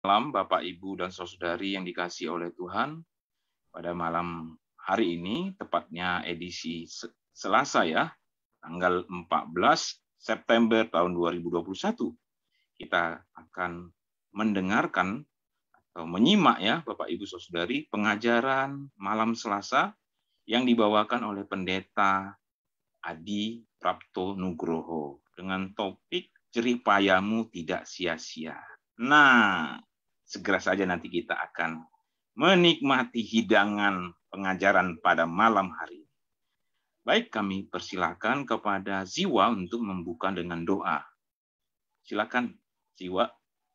Malam Bapak, Ibu, dan Saudari yang dikasihi oleh Tuhan. Pada malam hari ini, tepatnya edisi Selasa ya, tanggal 14 September tahun 2021, kita akan mendengarkan atau menyimak ya Bapak, Ibu, Saudari, pengajaran malam Selasa yang dibawakan oleh Pendeta Adi Prapto Nugroho dengan topik jerih payahmu tidak sia-sia. Nah, segera saja nanti kita akan menikmati hidangan pengajaran pada malam hari ini. Baik, kami persilakan kepada Ziwa untuk membuka dengan doa. Silakan, Ziwa.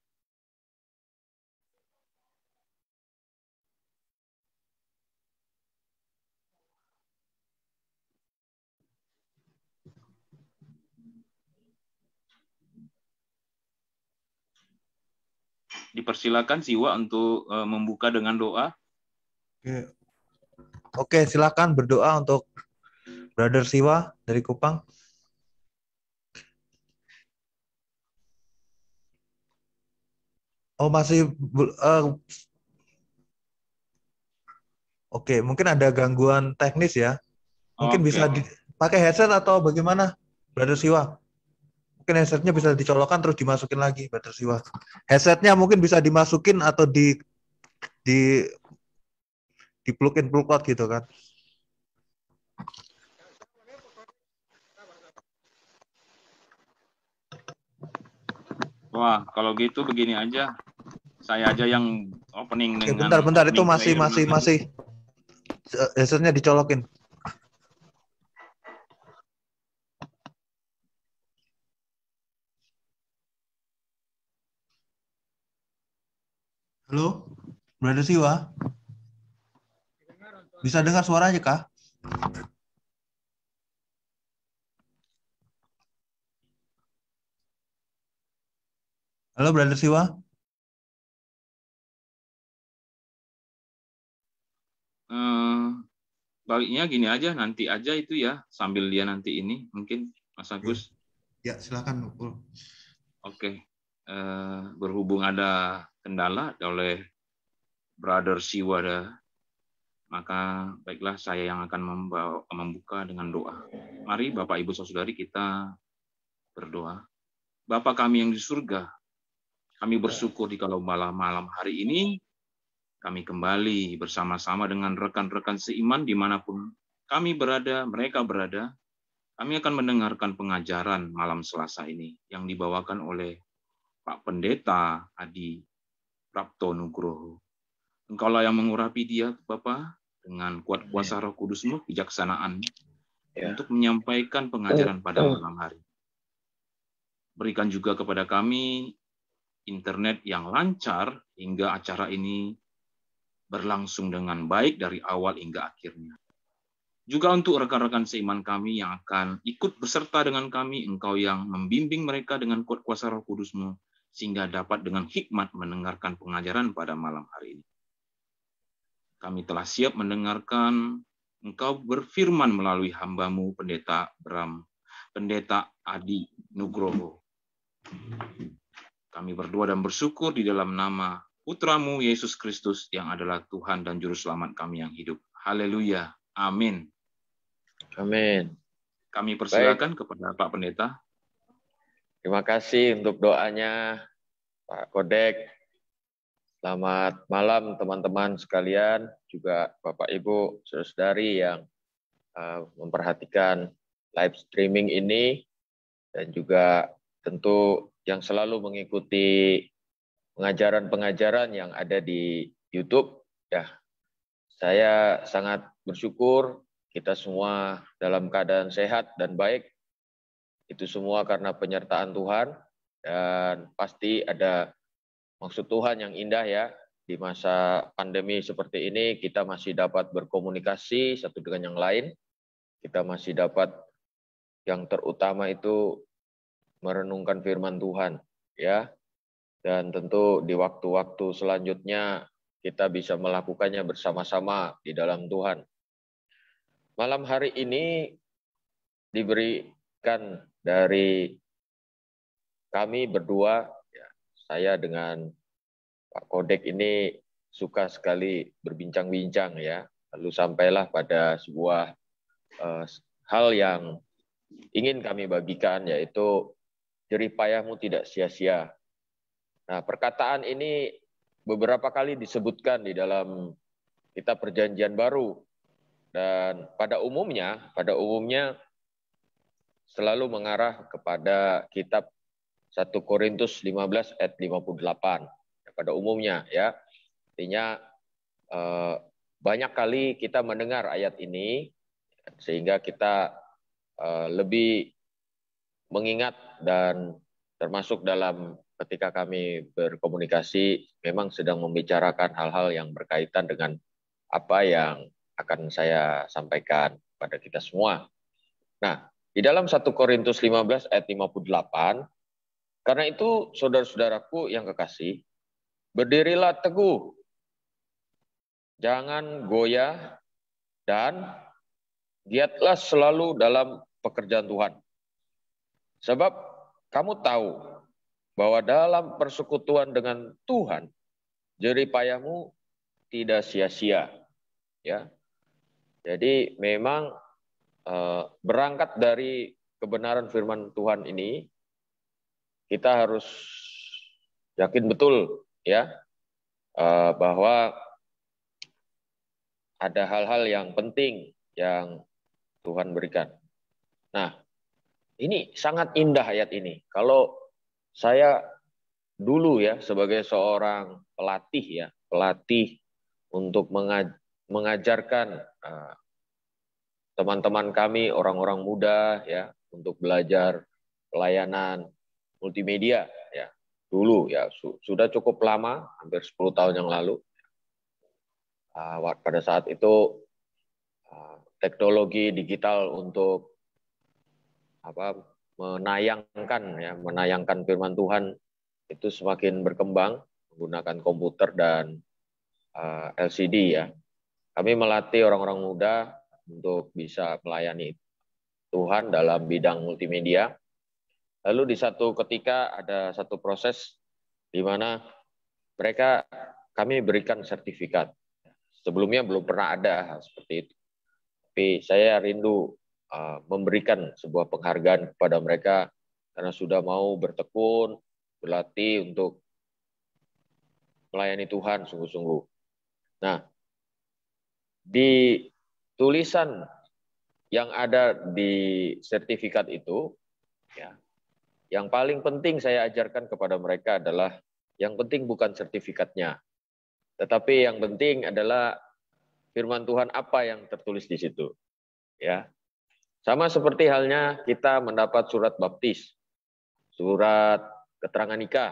Dipersilakan Ziwa untuk membuka dengan doa. Oke, silakan berdoa untuk Brother Siwa dari Kupang. Oh, masih Oke, mungkin ada gangguan teknis ya. Mungkin bisa pakai headset atau bagaimana, Brother Siwa? Mungkin headsetnya bisa dicolokkan terus dimasukin lagi, Brother Siwa. Headsetnya mungkin bisa dimasukin atau di plug-in plug out gitu kan. Wah, kalau gitu begini aja. Saya aja yang opening Oke, dengan bentar itu masih player. headsetnya dicolokin. Halo, Brother Siwa? Bisa dengar suaranya kah? Halo, Brother Siwa? Baliknya gini aja, nanti aja itu ya, sambil dia nanti ini, mungkin Mas Agus. Ya, silakan. Oke. Berhubung ada kendala oleh Brother Siwa, maka baiklah saya yang akan membuka dengan doa. Mari Bapak Ibu Saudari kita berdoa. Bapa kami yang di surga, kami bersyukur di kalau malam hari ini kami kembali bersama-sama dengan rekan-rekan seiman dimanapun kami berada, mereka berada. Kami akan mendengarkan pengajaran malam Selasa ini yang dibawakan oleh Pak Pendeta Adi Prapto Nugroho. Engkaulah yang mengurapi dia, Bapak, dengan kuat kuasa Roh Kudus-Mu, kejaksanaan, untuk menyampaikan pengajaran pada malam hari. Berikan juga kepada kami internet yang lancar hingga acara ini berlangsung dengan baik dari awal hingga akhirnya. Juga untuk rekan-rekan seiman kami yang akan ikut beserta dengan kami, Engkau yang membimbing mereka dengan kuat kuasa Roh Kudus-Mu, sehingga dapat dengan hikmat mendengarkan pengajaran pada malam hari ini. Kami telah siap mendengarkan Engkau berfirman melalui hamba-Mu, Pendeta Adi Nugroho. Kami berdoa dan bersyukur di dalam nama Putra-Mu, Yesus Kristus, yang adalah Tuhan dan Juru Selamat kami yang hidup. Haleluya. Amin. Amin. Kami persilakan kepada Pak Pendeta. Terima kasih untuk doanya, Pak Kodek. Selamat malam teman-teman sekalian, juga Bapak Ibu, saudari yang memperhatikan live streaming ini, dan juga tentu yang selalu mengikuti pengajaran-pengajaran yang ada di YouTube. Ya, saya sangat bersyukur kita semua dalam keadaan sehat dan baik. Itu semua karena penyertaan Tuhan, dan pasti ada maksud Tuhan yang indah ya. Di masa pandemi seperti ini kita masih dapat berkomunikasi satu dengan yang lain. Kita masih dapat yang terutama itu merenungkan firman Tuhan ya. Dan tentu di waktu-waktu selanjutnya kita bisa melakukannya bersama-sama di dalam Tuhan. Malam hari ini diberikan dari kami berdua, ya, saya dengan Pak Kodek ini suka sekali berbincang-bincang ya. Lalu sampailah pada sebuah hal yang ingin kami bagikan, yaitu jerih payahmu tidak sia-sia. Nah, perkataan ini beberapa kali disebutkan di dalam kitab Perjanjian Baru, dan pada umumnya selalu mengarah kepada kitab 1 Korintus 15 ayat 58. Pada umumnya ya. Artinya banyak kali kita mendengar ayat ini sehingga kita lebih mengingat, dan termasuk dalam ketika kami berkomunikasi memang sedang membicarakan hal-hal yang berkaitan dengan apa yang akan saya sampaikan pada kita semua. Nah, di dalam 1 Korintus 15 ayat 58, karena itu saudara-saudaraku yang kekasih, berdirilah teguh, jangan goyah, dan giatlah selalu dalam pekerjaan Tuhan. Sebab kamu tahu bahwa dalam persekutuan dengan Tuhan, jerih payahmu tidak sia-sia. Ya, jadi memang berangkat dari kebenaran firman Tuhan ini, kita harus yakin betul ya bahwa ada hal-hal yang penting yang Tuhan berikan. Nah, ini sangat indah ayat ini. Kalau saya dulu ya sebagai seorang pelatih untuk mengajarkan teman-teman kami, orang-orang muda ya, untuk belajar pelayanan multimedia ya. Dulu ya sudah cukup lama, hampir 10 tahun yang lalu. Pada saat itu teknologi digital untuk menayangkan firman Tuhan itu semakin berkembang menggunakan komputer dan LCD ya. Kami melatih orang-orang muda untuk bisa melayani Tuhan dalam bidang multimedia. Lalu di satu ketika ada satu proses di mana kami berikan sertifikat. Sebelumnya belum pernah ada hal seperti itu. Tapi saya rindu memberikan sebuah penghargaan kepada mereka karena sudah mau bertekun, berlatih untuk melayani Tuhan sungguh-sungguh. Nah, di tulisan yang ada di sertifikat itu, ya, yang paling penting saya ajarkan kepada mereka adalah yang penting bukan sertifikatnya, tetapi yang penting adalah firman Tuhan apa yang tertulis di situ. Ya, sama seperti halnya kita mendapat surat baptis, surat keterangan nikah,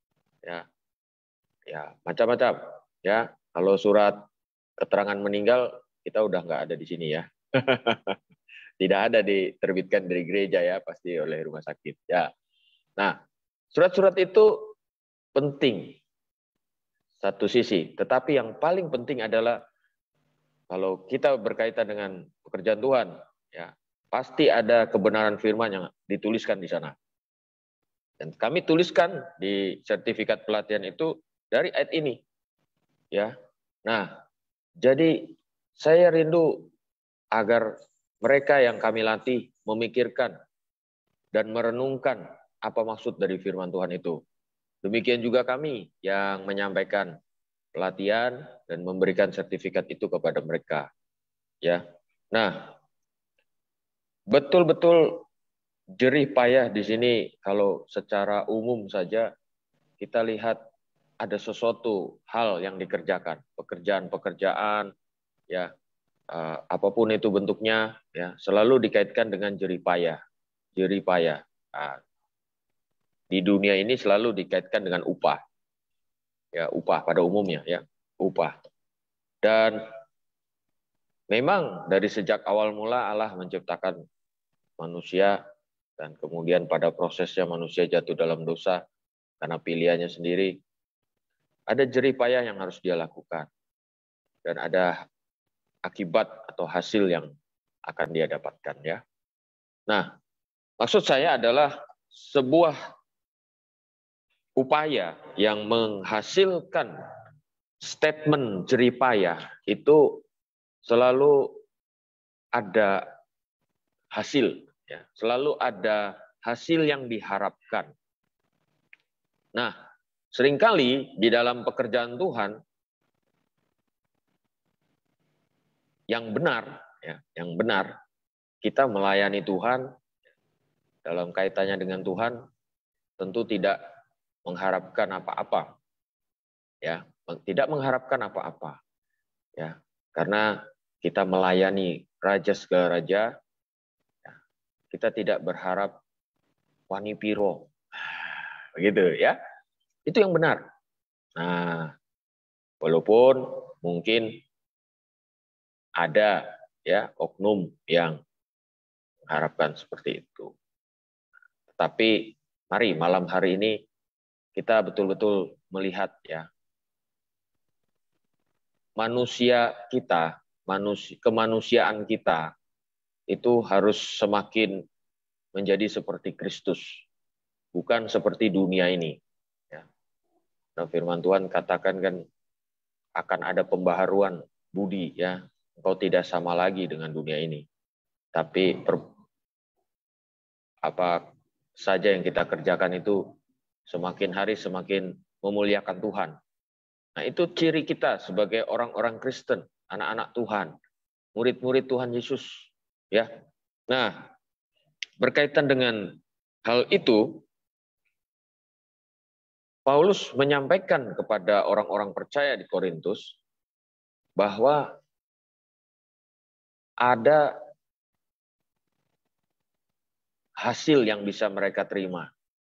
ya macam-macam. Ya, kalau surat keterangan meninggal kita udah nggak ada di sini ya. Tidak ada diterbitkan dari gereja ya, pasti oleh rumah sakit ya. Nah, surat-surat itu penting satu sisi, tetapi yang paling penting adalah kalau kita berkaitan dengan pekerjaan Tuhan, ya pasti ada kebenaran firman yang dituliskan di sana. Dan kami tuliskan di sertifikat pelatihan itu dari ayat ini, ya. Nah, jadi saya rindu agar mereka yang kami latih memikirkan dan merenungkan apa maksud dari firman Tuhan itu. Demikian juga kami yang menyampaikan pelatihan dan memberikan sertifikat itu kepada mereka. Ya. Nah, betul-betul jerih payah di sini kalau secara umum saja kita lihat ada sesuatu hal yang dikerjakan, pekerjaan-pekerjaan ya, apapun itu bentuknya ya, selalu dikaitkan dengan jerih payah. Jerih payah. Nah, di dunia ini selalu dikaitkan dengan upah. Ya, upah pada umumnya ya, upah. Dan memang dari sejak awal mula Allah menciptakan manusia, dan kemudian pada prosesnya manusia jatuh dalam dosa karena pilihannya sendiri. Ada jerih payah yang harus dia lakukan. Dan ada akibat atau hasil yang akan dia dapatkan ya. Nah, maksud saya adalah sebuah upaya yang menghasilkan statement jeripayah itu selalu ada hasil, ya, selalu ada hasil yang diharapkan. Nah, seringkali di dalam pekerjaan Tuhan yang benar, ya, yang benar, kita melayani Tuhan dalam kaitannya dengan Tuhan tentu tidak mengharapkan apa-apa, ya, tidak mengharapkan apa-apa, ya, karena kita melayani Raja segala raja, ya, kita tidak berharap wanipiro, begitu ya, itu yang benar. Nah, walaupun mungkin ada ya oknum yang mengharapkan seperti itu, tetapi mari malam hari ini kita betul-betul melihat ya, manusia kita, kemanusiaan kita itu harus semakin menjadi seperti Kristus, bukan seperti dunia ini. Ya. Nah, firman Tuhan katakan kan akan ada pembaharuan budi, ya, engkau tidak sama lagi dengan dunia ini. Tapi apa saja yang kita kerjakan itu semakin hari semakin memuliakan Tuhan. Nah, itu ciri kita sebagai orang-orang Kristen, anak-anak Tuhan, murid-murid Tuhan Yesus, ya. Nah, berkaitan dengan hal itu, Paulus menyampaikan kepada orang-orang percaya di Korintus bahwa ada hasil yang bisa mereka terima.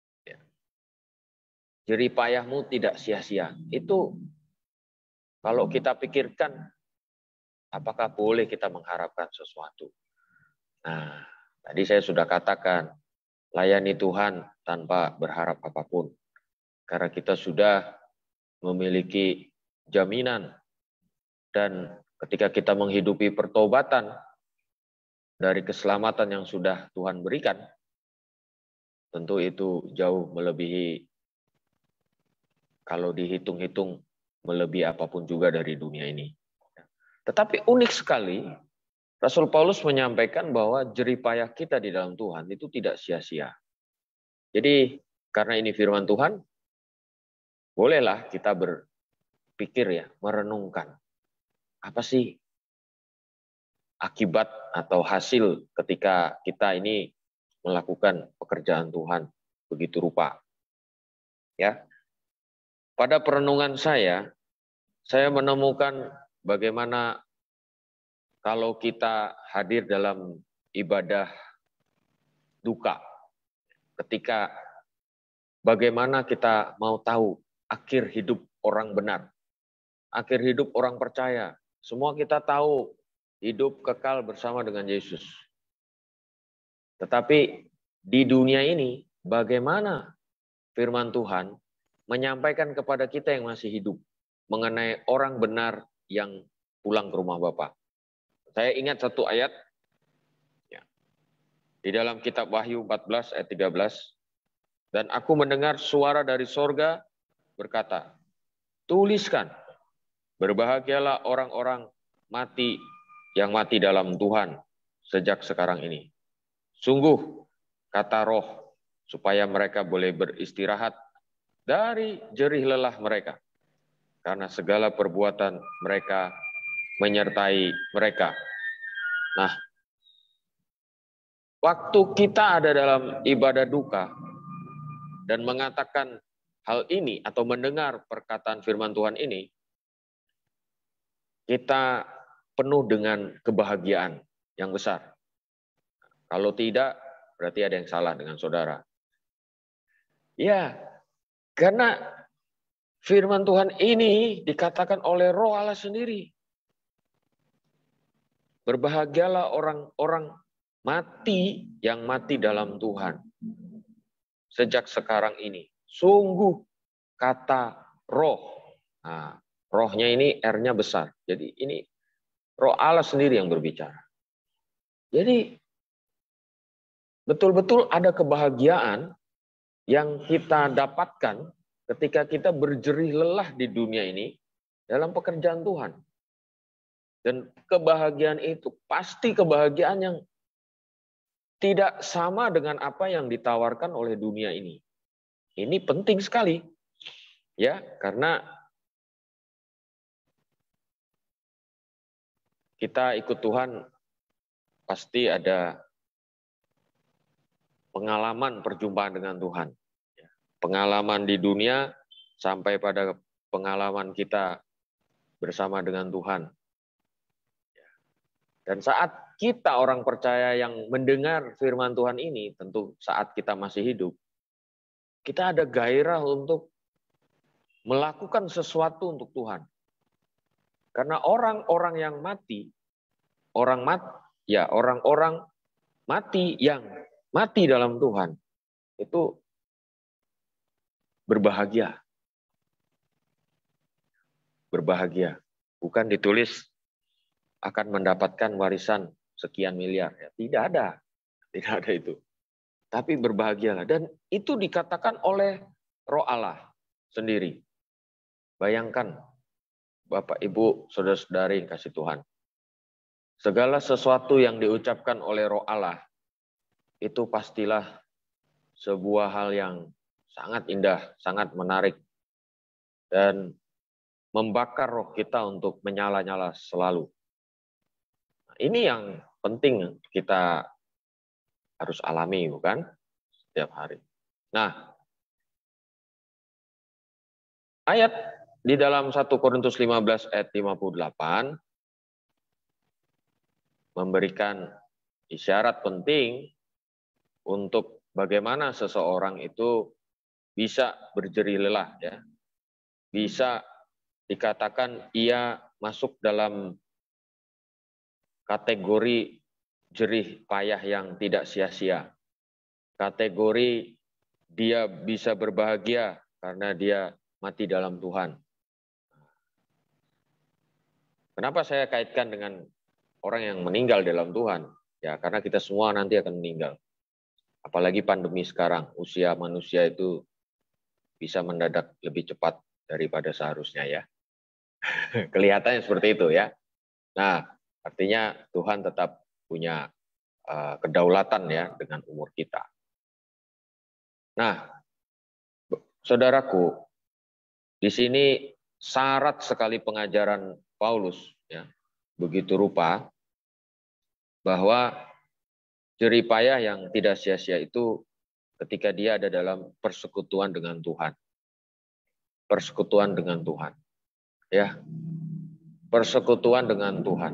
Jeripayahmu tidak sia-sia. Itu kalau kita pikirkan, apakah boleh kita mengharapkan sesuatu? Nah, tadi saya sudah katakan, layani Tuhan tanpa berharap apapun. Karena kita sudah memiliki jaminan, dan ketika kita menghidupi pertobatan dari keselamatan yang sudah Tuhan berikan, tentu itu jauh melebihi, kalau dihitung-hitung, melebihi apapun juga dari dunia ini. Tetapi unik sekali, Rasul Paulus menyampaikan bahwa jeripayah kita di dalam Tuhan itu tidak sia-sia. Jadi karena ini firman Tuhan, bolehlah kita berpikir ya, merenungkan. Apa sih akibat atau hasil ketika kita ini melakukan pekerjaan Tuhan begitu rupa? Ya. Pada perenungan saya menemukan bagaimana kalau kita hadir dalam ibadah duka, ketika bagaimana kita mau tahu akhir hidup orang benar, akhir hidup orang percaya. Semua kita tahu hidup kekal bersama dengan Yesus. Tetapi di dunia ini bagaimana firman Tuhan menyampaikan kepada kita yang masih hidup mengenai orang benar yang pulang ke rumah Bapa. Saya ingat satu ayat ya, di dalam kitab Wahyu 14 ayat 13. Dan aku mendengar suara dari sorga berkata, tuliskan, berbahagialah orang-orang mati yang mati dalam Tuhan sejak sekarang ini. Sungguh, kata Roh, supaya mereka boleh beristirahat dari jerih lelah mereka, karena segala perbuatan mereka menyertai mereka. Nah, waktu kita ada dalam ibadah duka dan mengatakan hal ini atau mendengar perkataan firman Tuhan ini, kita penuh dengan kebahagiaan yang besar. Kalau tidak, berarti ada yang salah dengan saudara. Ya, karena firman Tuhan ini dikatakan oleh Roh Allah sendiri. Berbahagialah orang-orang mati yang mati dalam Tuhan sejak sekarang ini. Sungguh, kata Roh. Nah, Rohnya ini R-nya besar. Jadi ini Roh Allah sendiri yang berbicara. Jadi betul-betul ada kebahagiaan yang kita dapatkan ketika kita berjerih lelah di dunia ini dalam pekerjaan Tuhan. Dan kebahagiaan itu pasti kebahagiaan yang tidak sama dengan apa yang ditawarkan oleh dunia ini. Ini penting sekali. Ya, karena kita ikut Tuhan pasti ada pengalaman perjumpaan dengan Tuhan. Pengalaman di dunia sampai pada pengalaman kita bersama dengan Tuhan. Dan saat kita orang percaya yang mendengar firman Tuhan ini, tentu saat kita masih hidup, kita ada gairah untuk melakukan sesuatu untuk Tuhan. Karena orang-orang yang mati, orang-orang mati yang mati dalam Tuhan, itu berbahagia. Berbahagia. Bukan ditulis akan mendapatkan warisan sekian miliar. Ya, tidak ada itu. Tapi berbahagialah. Dan itu dikatakan oleh Roh Allah sendiri. Bayangkan, Bapak, Ibu, saudara-saudari yang kasih Tuhan. Segala sesuatu yang diucapkan oleh Roh Allah, itu pastilah sebuah hal yang sangat indah, sangat menarik. Dan membakar roh kita untuk menyala-nyala selalu. Ini yang penting kita harus alami, bukan? Setiap hari. Nah, ayat di dalam 1 Korintus 15 ayat 58 memberikan isyarat penting untuk bagaimana seseorang itu bisa berjerih lelah, ya. Bisa dikatakan ia masuk dalam kategori jerih payah yang tidak sia-sia. Kategori dia bisa berbahagia karena dia mati dalam Tuhan. Kenapa saya kaitkan dengan orang yang meninggal dalam Tuhan? Ya, karena kita semua nanti akan meninggal. Apalagi pandemi sekarang, usia manusia itu bisa mendadak lebih cepat daripada seharusnya, ya. Kelihatannya seperti itu, ya. Nah, artinya Tuhan tetap punya kedaulatan, ya, dengan umur kita. Nah, saudaraku, di sini syarat sekali pengajaran Paulus, ya, begitu rupa bahwa jerih payah yang tidak sia-sia itu ketika dia ada dalam persekutuan dengan Tuhan. Persekutuan dengan Tuhan. Ya. Persekutuan dengan Tuhan.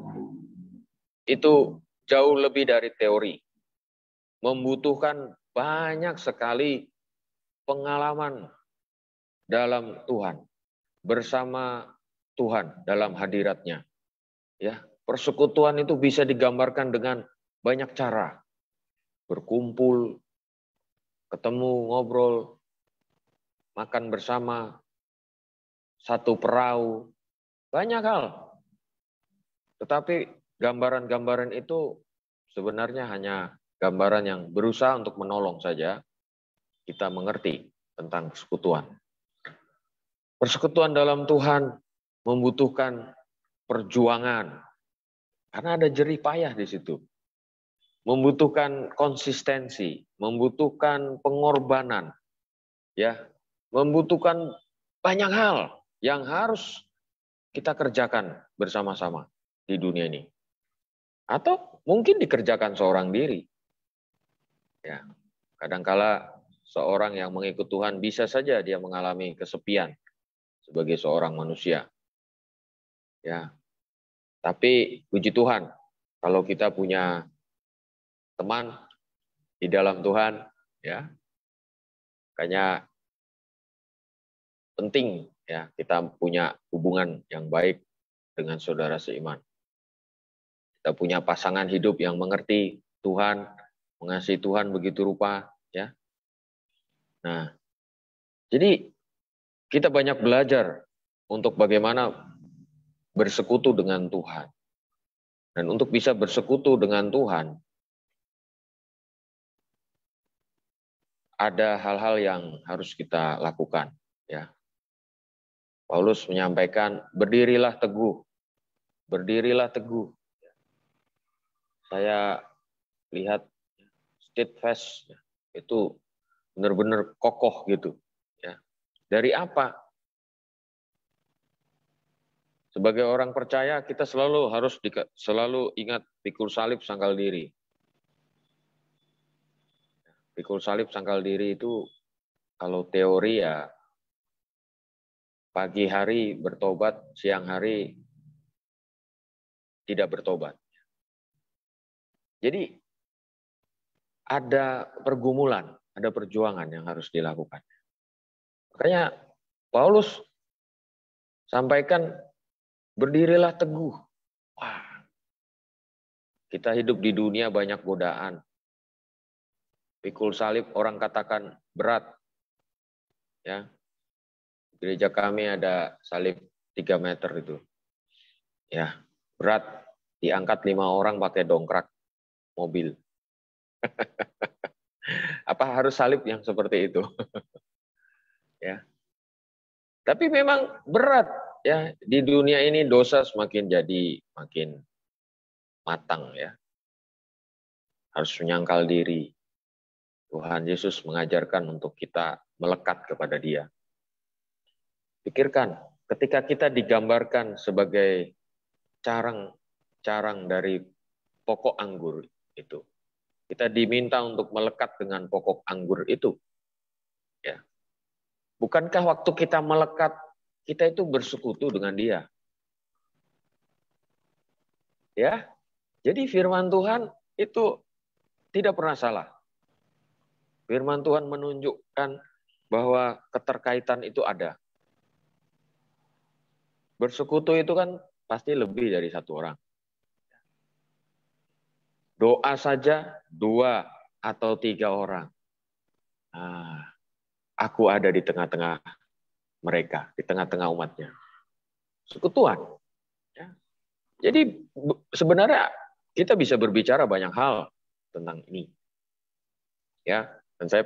Itu jauh lebih dari teori. Membutuhkan banyak sekali pengalaman dalam Tuhan. Bersama Tuhan dalam hadiratnya. Ya, persekutuan itu bisa digambarkan dengan banyak cara. Berkumpul, ketemu, ngobrol, makan bersama, satu perahu, banyak hal. Tetapi gambaran-gambaran itu sebenarnya hanya gambaran yang berusaha untuk menolong saja kita mengerti tentang persekutuan. Persekutuan dalam Tuhan membutuhkan perjuangan. Karena ada jerih payah di situ. Membutuhkan konsistensi, membutuhkan pengorbanan. Ya, membutuhkan banyak hal yang harus kita kerjakan bersama-sama di dunia ini. Atau mungkin dikerjakan seorang diri. Ya, kadangkala seorang yang mengikut Tuhan bisa saja dia mengalami kesepian sebagai seorang manusia. Ya. Tapi puji Tuhan, kalau kita punya teman di dalam Tuhan, ya. Makanya penting, ya, kita punya hubungan yang baik dengan saudara seiman. Kita punya pasangan hidup yang mengerti Tuhan, mengasihi Tuhan begitu rupa, ya. Nah, jadi kita banyak belajar untuk bagaimana bersekutu dengan Tuhan. Dan untuk bisa bersekutu dengan Tuhan, ada hal-hal yang harus kita lakukan. Ya. Paulus menyampaikan, berdirilah teguh. Berdirilah teguh. Saya lihat steadfast itu benar-benar kokoh gitu. Ya. Dari apa? Sebagai orang percaya kita selalu harus selalu ingat pikul salib sangkal diri. Pikul salib sangkal diri itu kalau teori ya pagi hari bertobat, siang hari tidak bertobat. Jadi ada pergumulan, ada perjuangan yang harus dilakukan. Makanya Paulus sampaikan berdirilah teguh. Wah, kita hidup di dunia banyak godaan. Pikul salib orang katakan berat. Ya. Gereja kami ada salib 3 meter itu. Ya, berat. Diangkat 5 orang pakai dongkrak mobil. Apa harus salib yang seperti itu? Ya. Tapi memang berat ya, di dunia ini dosa semakin jadi makin matang ya. Harus menyangkal diri. Tuhan Yesus mengajarkan untuk kita melekat kepada Dia. Pikirkan, ketika kita digambarkan sebagai carang dari pokok anggur itu, kita diminta untuk melekat dengan pokok anggur itu. Ya. Bukankah waktu kita melekat, kita itu bersekutu dengan Dia? Ya, jadi firman Tuhan itu tidak pernah salah. Firman Tuhan menunjukkan bahwa keterkaitan itu ada. Bersekutu itu kan pasti lebih dari satu orang. Doa saja 2 atau 3 orang. Nah, aku ada di tengah-tengah mereka, di tengah-tengah umatnya. Sekutuan. Ya. Jadi sebenarnya kita bisa berbicara banyak hal tentang ini. Ya, dan saya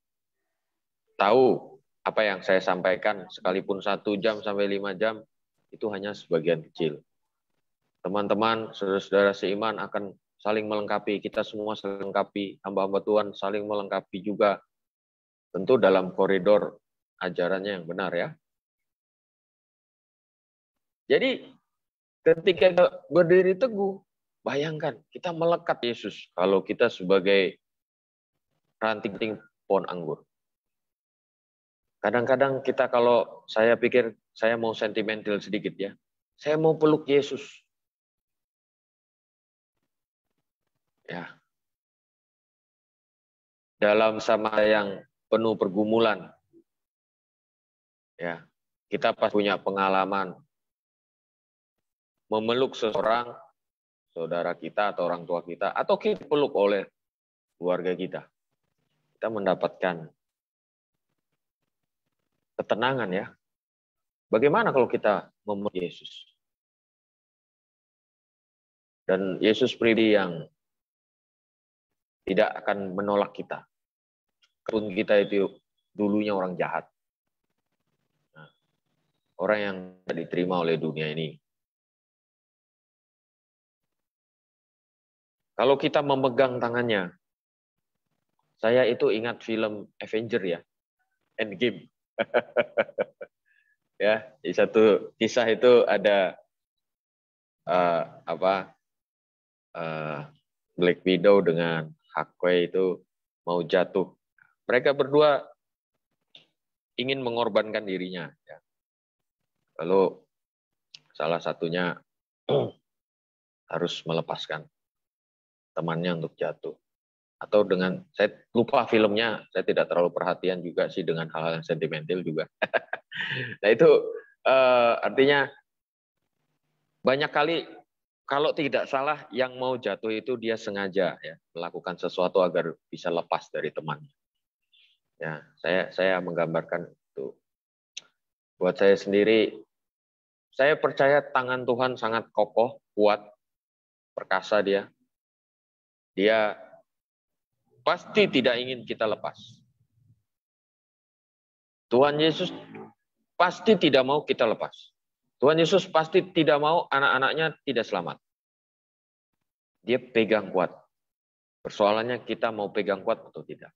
tahu apa yang saya sampaikan sekalipun 1 jam sampai 5 jam itu hanya sebagian kecil. Teman-teman, saudara-saudara seiman akan saling melengkapi, kita semua saling melengkapi, hamba-hamba Tuhan saling melengkapi juga. Tentu dalam koridor ajarannya yang benar ya. Jadi ketika kita berdiri teguh, bayangkan kita melekat Yesus kalau kita sebagai ranting pohon anggur. Kadang-kadang kita kalau saya pikir saya mau sentimental sedikit ya. Saya mau peluk Yesus. Ya. Dalam sama yang penuh pergumulan. Ya. Kita pas punya pengalaman memeluk seseorang, saudara kita atau orang tua kita, atau kita peluk oleh keluarga kita. Kita mendapatkan ketenangan ya. Bagaimana kalau kita memeluk Yesus? Dan Yesus pribadi yang tidak akan menolak kita. Pun kita itu dulunya orang jahat. Nah, orang yang tidak diterima oleh dunia ini. Kalau kita memegang tangannya, saya itu ingat film Avenger ya, Endgame. Ya, di satu kisah itu ada Black Widow dengan Hawkeye itu mau jatuh. Mereka berdua ingin mengorbankan dirinya. Ya. Lalu salah satunya harus melepaskan temannya untuk jatuh. Atau dengan, saya lupa filmnya, saya tidak terlalu perhatian juga sih dengan hal-hal yang sentimental juga. Nah itu artinya banyak kali kalau tidak salah yang mau jatuh itu dia sengaja ya melakukan sesuatu agar bisa lepas dari temannya. Ya, saya menggambarkan itu. Buat saya sendiri, saya percaya tangan Tuhan sangat kokoh, kuat, perkasa dia. Dia pasti tidak ingin kita lepas. Tuhan Yesus pasti tidak mau kita lepas. Tuhan Yesus pasti tidak mau anak-anaknya tidak selamat. Dia pegang kuat. Persoalannya kita mau pegang kuat atau tidak.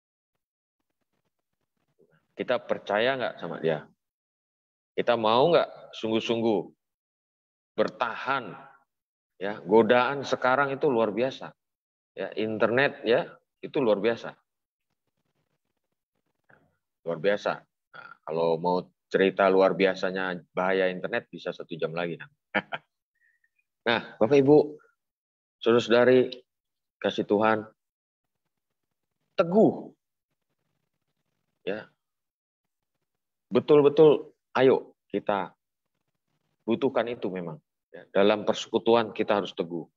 Kita percaya nggak sama dia? Kita mau nggak sungguh-sungguh bertahan? Ya, godaan sekarang itu luar biasa. Ya, internet ya itu luar biasa. Luar biasa. Nah, kalau mau cerita luar biasanya bahaya internet bisa 1 jam lagi. Nah, Bapak Ibu, saudara-saudari, kasih Tuhan, teguh. Ya. Betul-betul, ayo kita butuhkan itu memang. Ya, dalam persekutuan kita harus teguh.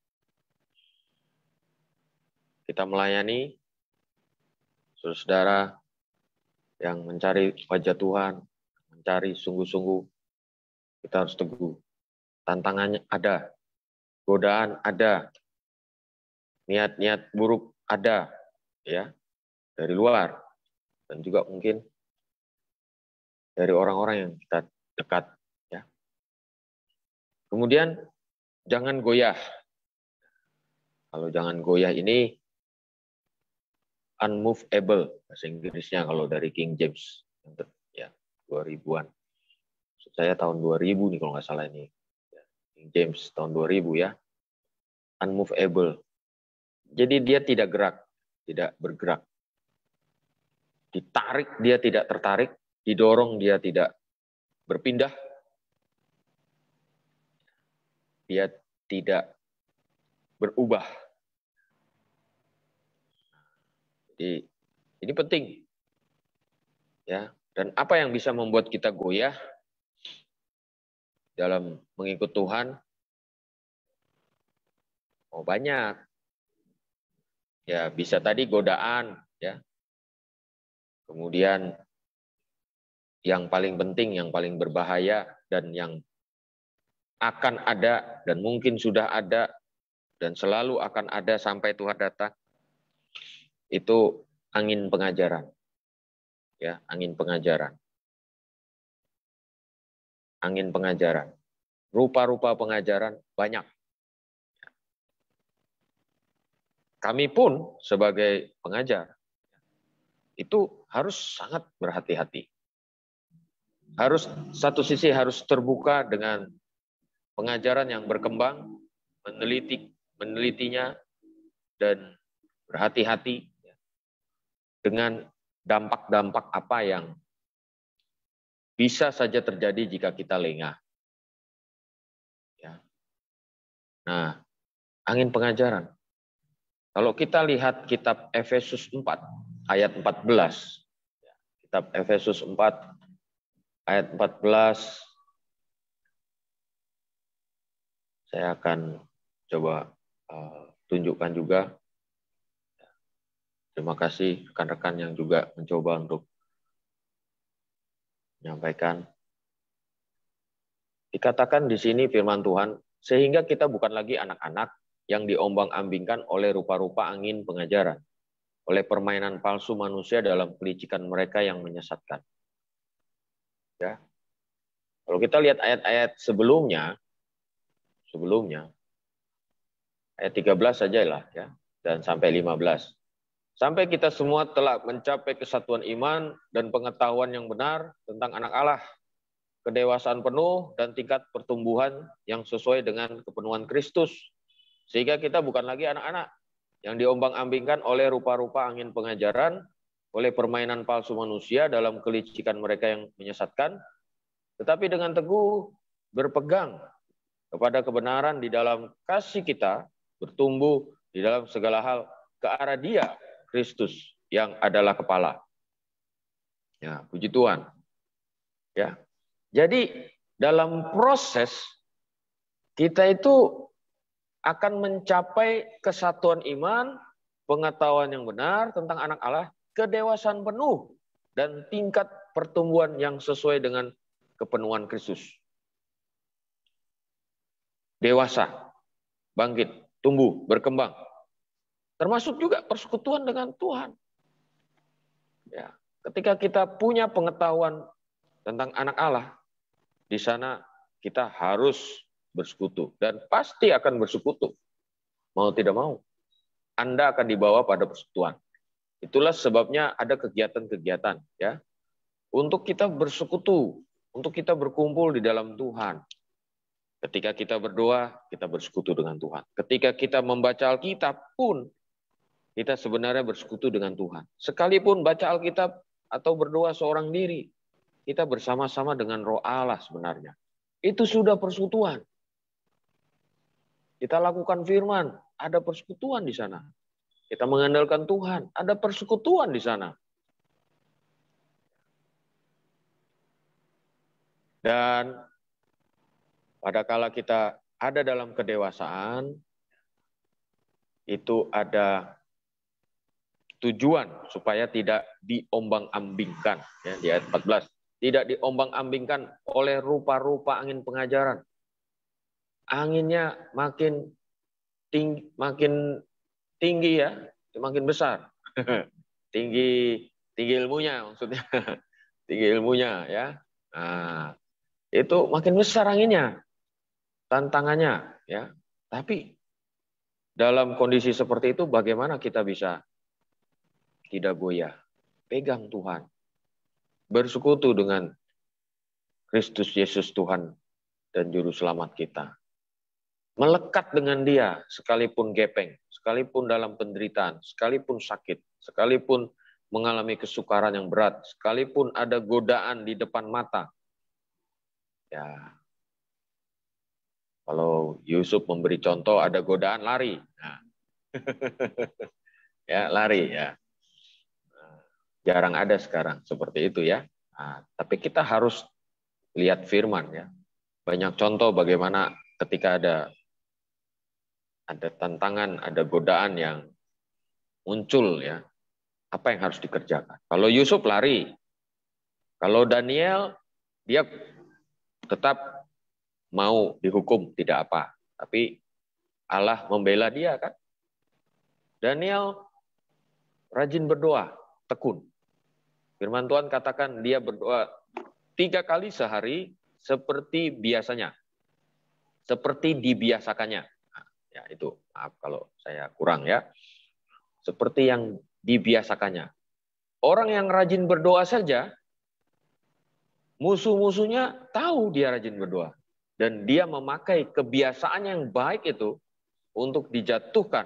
Kita melayani saudara-saudara yang mencari wajah Tuhan, mencari sungguh-sungguh, kita harus teguh. Tantangannya ada, godaan ada, niat-niat buruk ada, ya, dari luar, dan juga mungkin dari orang-orang yang kita dekat. Ya. Kemudian jangan goyah. Kalau jangan goyah ini unmovable, bahasa Inggrisnya kalau dari King James, ya 2000-an. Saya tahun 2000 nih kalau nggak salah ini. King James tahun 2000 ya. Unmovable. Jadi dia tidak gerak, tidak bergerak. Ditarik dia tidak tertarik, didorong dia tidak berpindah. Dia tidak berubah. Jadi ini penting. Ya, dan apa yang bisa membuat kita goyah dalam mengikut Tuhan? Oh, banyak. Ya, bisa tadi godaan, ya. Kemudian yang paling penting, yang paling berbahaya dan yang akan ada dan mungkin sudah ada dan selalu akan ada sampai Tuhan datang, itu angin pengajaran. Ya, angin pengajaran. Angin pengajaran. Rupa-rupa pengajaran banyak. Kami pun sebagai pengajar itu harus sangat berhati-hati. Harus satu sisi harus terbuka dengan pengajaran yang berkembang, menelitinya dan berhati-hati dengan dampak-dampak apa yang bisa saja terjadi jika kita lengah. Ya. Nah, angin pengajaran. Kalau kita lihat kitab Efesus 4 ayat 14. Kitab Efesus 4 ayat 14. Saya akan coba tunjukkan juga. Terima kasih rekan-rekan yang juga mencoba untuk menyampaikan. Dikatakan di sini firman Tuhan, sehingga kita bukan lagi anak-anak yang diombang-ambingkan oleh rupa-rupa angin pengajaran, oleh permainan palsu manusia dalam kelicikan mereka yang menyesatkan. Ya. Kalau kita lihat ayat-ayat sebelumnya ayat 13 saja lah ya, dan sampai 15. Sampai kita semua telah mencapai kesatuan iman dan pengetahuan yang benar tentang anak Allah, kedewasaan penuh dan tingkat pertumbuhan yang sesuai dengan kepenuhan Kristus. Sehingga kita bukan lagi anak-anak yang diombang-ambingkan oleh rupa-rupa angin pengajaran, oleh permainan palsu manusia dalam kelicikan mereka yang menyesatkan, tetapi dengan teguh berpegang kepada kebenaran di dalam kasih kita, bertumbuh di dalam segala hal ke arah Dia, Kristus, yang adalah kepala. Ya, puji Tuhan. Ya. Jadi dalam proses kita itu akan mencapai kesatuan iman, pengetahuan yang benar tentang anak Allah, kedewasaan penuh, dan tingkat pertumbuhan yang sesuai dengan kepenuhan Kristus. Dewasa, bangkit, tumbuh, berkembang. Termasuk juga persekutuan dengan Tuhan. Ya, ketika kita punya pengetahuan tentang anak Allah, di sana kita harus bersekutu dan pasti akan bersekutu. Mau tidak mau, Anda akan dibawa pada persekutuan. Itulah sebabnya ada kegiatan-kegiatan ya untuk kita bersekutu, untuk kita berkumpul di dalam Tuhan. Ketika kita berdoa, kita bersekutu dengan Tuhan. Ketika kita membaca Alkitab pun, kita sebenarnya bersekutu dengan Tuhan. Sekalipun baca Alkitab atau berdoa seorang diri, kita bersama-sama dengan Roh Allah sebenarnya. Itu sudah persekutuan. Kita lakukan firman, ada persekutuan di sana. Kita mengandalkan Tuhan, ada persekutuan di sana. Dan pada kala kita ada dalam kedewasaan, itu ada tujuan supaya tidak diombang-ambingkan. Ya, di ayat 14. Tidak diombang-ambingkan oleh rupa-rupa angin pengajaran. Anginnya makin tinggi ya, makin besar. tinggi ilmunya maksudnya. Tinggi ilmunya ya. Nah, itu makin besar anginnya. Tantangannya ya. Tapi dalam kondisi seperti itu bagaimana kita bisa tidak goyah? Pegang Tuhan. Bersekutu dengan Kristus Yesus Tuhan dan juru selamat kita. Melekat dengan Dia sekalipun gepeng, sekalipun dalam penderitaan, sekalipun sakit, sekalipun mengalami kesukaran yang berat, sekalipun ada godaan di depan mata. Ya. Kalau Yusuf memberi contoh ada godaan lari. Nah. Ya, lari ya. Jarang ada sekarang seperti itu ya. Nah, tapi kita harus lihat firman ya. Banyak contoh bagaimana ketika ada tantangan, ada godaan yang muncul ya. Apa yang harus dikerjakan? Kalau Yusuf lari. Kalau Daniel dia tetap mau dihukum, tidak apa. Tapi Allah membela dia kan. Daniel rajin berdoa, tekun. Firman Tuhan katakan dia berdoa 3 kali sehari seperti biasanya. Seperti dibiasakannya. Nah, ya itu, maaf kalau saya kurang ya. Seperti yang dibiasakannya. Orang yang rajin berdoa saja, musuh-musuhnya tahu dia rajin berdoa. Dan dia memakai kebiasaan yang baik itu untuk dijatuhkan,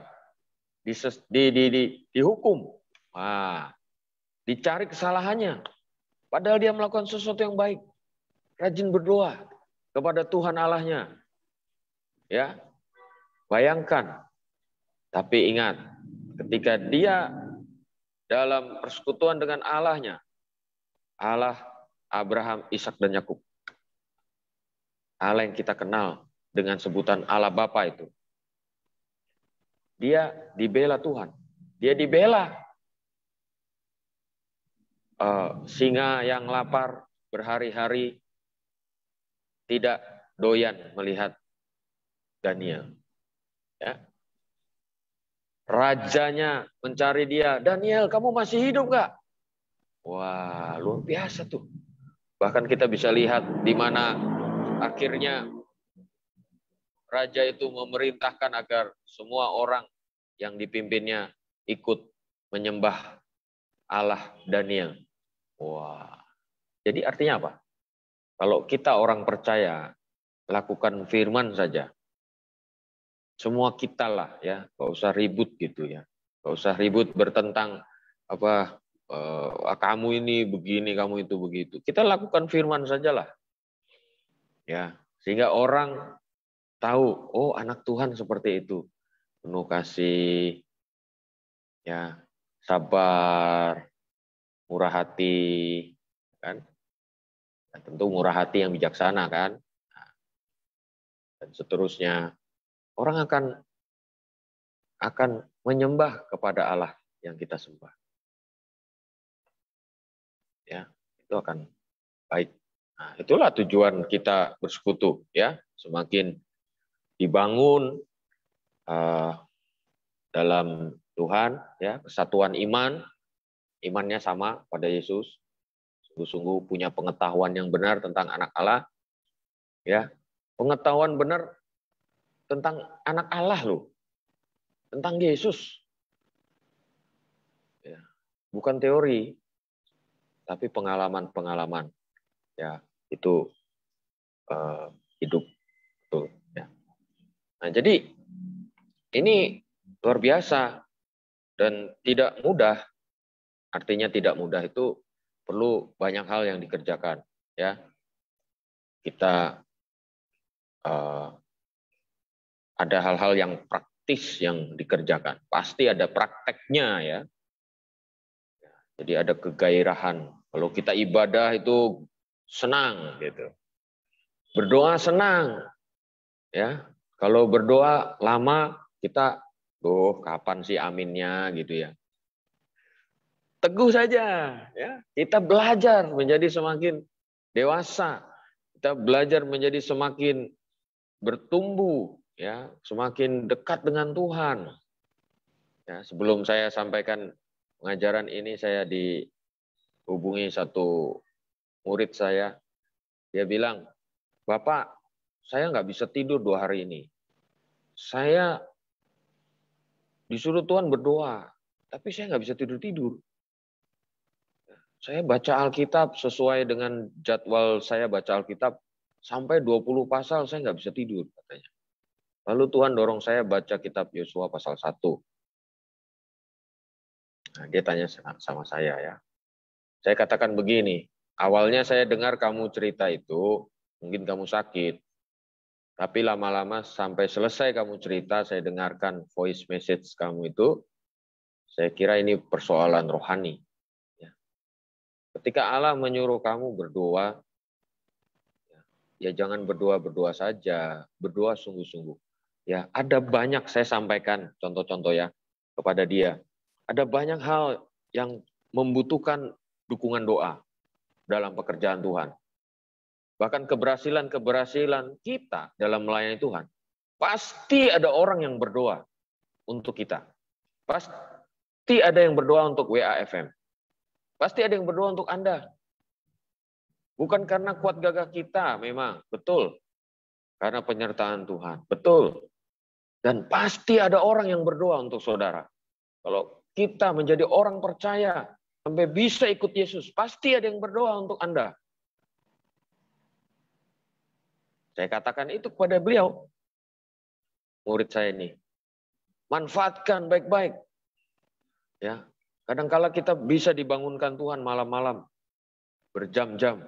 dihukum. Nah, dicari kesalahannya. Padahal dia melakukan sesuatu yang baik. Rajin berdoa kepada Tuhan Allahnya. Ya, bayangkan. Tapi ingat, ketika dia dalam persekutuan dengan Allahnya, Allah Abraham, Ishak dan Yakub. Allah yang kita kenal dengan sebutan Allah Bapa itu. Dia dibela Tuhan. Dia dibela. Singa yang lapar berhari-hari tidak doyan melihat Daniel. Ya. Rajanya mencari dia. Daniel, kamu masih hidup nggak? Wah, luar biasa tuh. Bahkan kita bisa lihat di mana akhirnya raja itu memerintahkan agar semua orang yang dipimpinnya ikut menyembah Allah Daniel. Wah. Jadi artinya apa? Kalau kita orang percaya, lakukan firman saja. Semua kita lah ya, nggak usah ribut gitu ya. Nggak usah ribut bertentang apa kamu ini begini, kamu itu begitu. Kita lakukan firman sajalah. Ya, sehingga orang tahu, oh anak Tuhan seperti itu. Penuh kasih, ya, sabar, murah hati, kan? Dan tentu murah hati yang bijaksana kan. Dan seterusnya. Orang akan menyembah kepada Allah yang kita sembah. Ya, itu akan baik. Nah, itulah tujuan kita bersekutu ya, semakin dibangun dalam Tuhan ya, kesatuan iman, imannya sama pada Yesus. sungguh-sungguh punya pengetahuan yang benar tentang anak Allah, ya, pengetahuan benar tentang anak Allah loh, tentang Yesus, ya, bukan teori, tapi pengalaman-pengalaman, ya, itu hidup, betul, ya. Nah, jadi ini luar biasa dan tidak mudah. Artinya tidak mudah itu perlu banyak hal yang dikerjakan, ya. Kita ada hal-hal yang praktis yang dikerjakan. Pasti ada prakteknya, ya. Jadi ada kegairahan. Kalau kita ibadah itu senang gitu. Berdoa senang, ya. Kalau berdoa lama kita, kapan sih aminnya gitu ya. Teguh saja, ya. Kita belajar menjadi semakin dewasa. Kita belajar menjadi semakin bertumbuh, ya, semakin dekat dengan Tuhan. Ya, sebelum saya sampaikan pengajaran ini, saya dihubungi satu murid saya. Dia bilang, "Bapak, saya nggak bisa tidur 2 hari ini. Saya disuruh Tuhan berdoa, tapi saya nggak bisa tidur-tidur. Saya baca Alkitab sesuai dengan jadwal saya baca Alkitab, sampai 20 pasal saya nggak bisa tidur," katanya. Lalu Tuhan dorong saya baca kitab Yosua pasal 1. Nah, dia tanya sama saya, ya. Saya katakan begini, awalnya saya dengar kamu cerita itu, mungkin kamu sakit. Tapi lama-lama sampai selesai kamu cerita, saya dengarkan voice message kamu itu, saya kira ini persoalan rohani. Ketika Allah menyuruh kamu berdoa, ya jangan berdoa-berdoa saja, berdoa sungguh-sungguh. Ya, ada banyak saya sampaikan contoh-contoh ya kepada dia. Ada banyak hal yang membutuhkan dukungan doa dalam pekerjaan Tuhan. Bahkan keberhasilan-keberhasilan kita dalam melayani Tuhan, pasti ada orang yang berdoa untuk kita. Pasti ada yang berdoa untuk WAFM. Pasti ada yang berdoa untuk Anda. Bukan karena kuat gagah kita, memang, betul. Karena penyertaan Tuhan, betul. Dan pasti ada orang yang berdoa untuk saudara. Kalau kita menjadi orang percaya, sampai bisa ikut Yesus, pasti ada yang berdoa untuk Anda. Saya katakan itu kepada beliau, murid saya ini. Manfaatkan baik-baik. Ya, kadang-kala kita bisa dibangunkan Tuhan malam-malam, berjam-jam.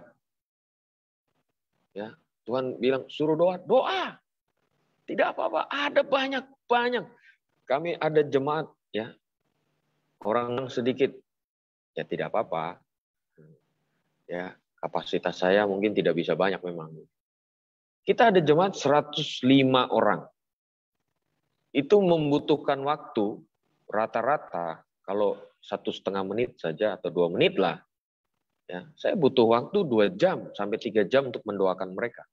Ya, Tuhan bilang suruh doa, doa. Tidak apa-apa, ada banyak. Kami ada jemaat, ya, orang sedikit, ya tidak apa-apa. Ya, kapasitas saya mungkin tidak bisa banyak memang. Kita ada jemaat 105 orang. Itu membutuhkan waktu rata-rata kalau 1,5 menit saja atau 2 menit lah. Ya, saya butuh waktu 2 jam sampai 3 jam untuk mendoakan mereka.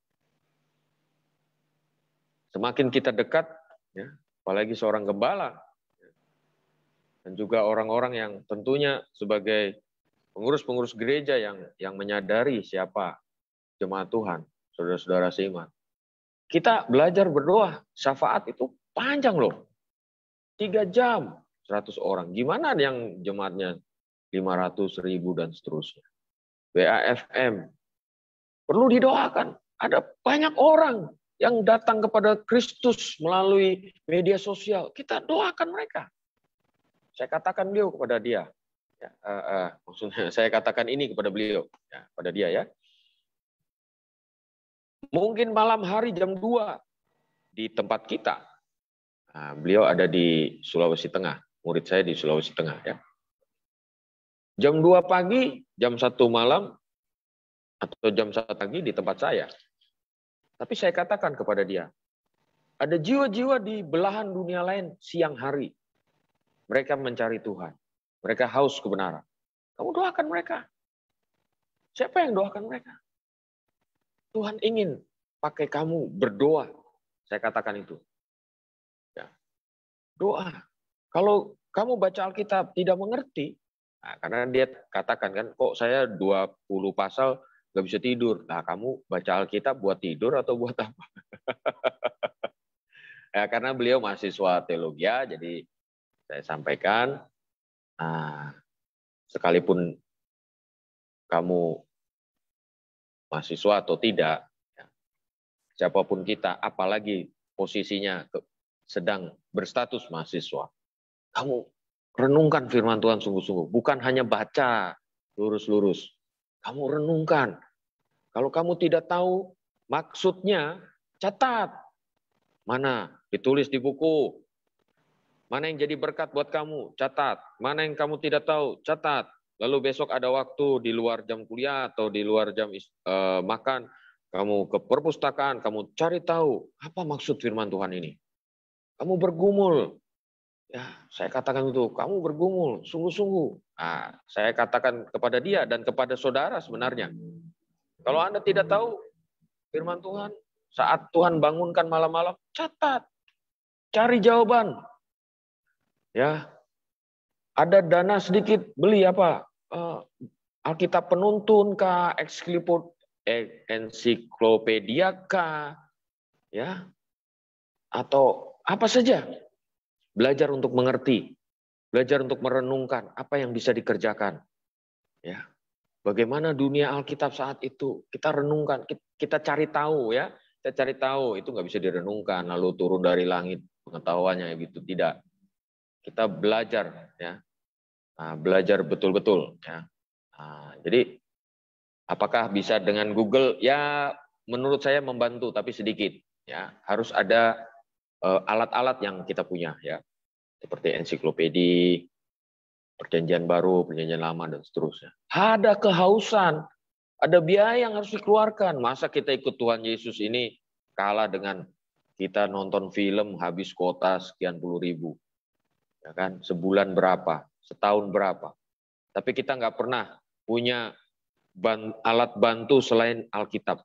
Semakin kita dekat, ya, apalagi seorang gembala, dan juga orang-orang yang tentunya sebagai pengurus-pengurus gereja yang menyadari siapa jemaat Tuhan, saudara-saudara seiman. Kita belajar berdoa, syafaat itu panjang loh. 3 jam, 100 orang. Gimana yang jemaatnya 500, 1000, dan seterusnya. WAFM. Perlu didoakan. Ada banyak orang yang datang kepada Kristus melalui media sosial. Kita doakan mereka. Saya katakan beliau kepada dia. Ya, maksudnya saya katakan ini kepada beliau. Ya, pada dia, ya. Mungkin malam hari jam 2 di tempat kita. Nah, beliau ada di Sulawesi Tengah. Murid saya di Sulawesi Tengah, ya. Jam 2 pagi, jam 1 malam, atau jam 1 pagi di tempat saya. Tapi saya katakan kepada dia, ada jiwa-jiwa di belahan dunia lain siang hari. Mereka mencari Tuhan. Mereka haus kebenaran. Kamu doakan mereka. Siapa yang doakan mereka? Tuhan ingin pakai kamu berdoa. Saya katakan itu. Ya. Doa. Kalau kamu baca Alkitab tidak mengerti, Nah, karena dia katakan kan, kok saya 20 pasal nggak bisa tidur. Nah, kamu baca Alkitab buat tidur atau buat apa? Ya, karena beliau mahasiswa teologi, jadi saya sampaikan, sekalipun kamu mahasiswa atau tidak, ya, siapapun kita, apalagi posisinya sedang berstatus mahasiswa, kamu renungkan firman Tuhan sungguh-sungguh. Bukan hanya baca lurus-lurus. Kamu renungkan. Kalau kamu tidak tahu maksudnya, catat. Mana? Ditulis di buku. Mana yang jadi berkat buat kamu? Catat. Mana yang kamu tidak tahu? Catat. Lalu besok ada waktu di luar jam kuliah atau di luar jam makan. Kamu ke perpustakaan, kamu cari tahu apa maksud firman Tuhan ini. Kamu bergumul. Ya, saya katakan itu, kamu bergumul, sungguh-sungguh. Nah, saya katakan kepada dia dan kepada saudara sebenarnya. Kalau Anda tidak tahu firman Tuhan, saat Tuhan bangunkan malam-malam, catat. Cari jawaban. Ya, ada dana sedikit, beli apa? Alkitab penuntun kah? Ensiklopedia kah? Ya, atau apa saja. Belajar untuk mengerti, belajar untuk merenungkan apa yang bisa dikerjakan. Ya, bagaimana dunia Alkitab saat itu kita renungkan, kita cari tahu ya, kita cari tahu itu nggak bisa direnungkan lalu turun dari langit pengetahuannya gitu, tidak. Kita belajar ya, belajar betul-betul ya. Jadi apakah bisa dengan Google? Ya, menurut saya membantu tapi sedikit. Ya, harus ada alat-alat yang kita punya ya, seperti ensiklopedia, perjanjian baru, perjanjian lama dan seterusnya. Ada kehausan, ada biaya yang harus dikeluarkan. Masa kita ikut Tuhan Yesus ini kalah dengan kita nonton film habis kuota sekian puluh ribu, ya kan? Sebulan berapa, setahun berapa? Tapi kita nggak pernah punya alat bantu selain Alkitab.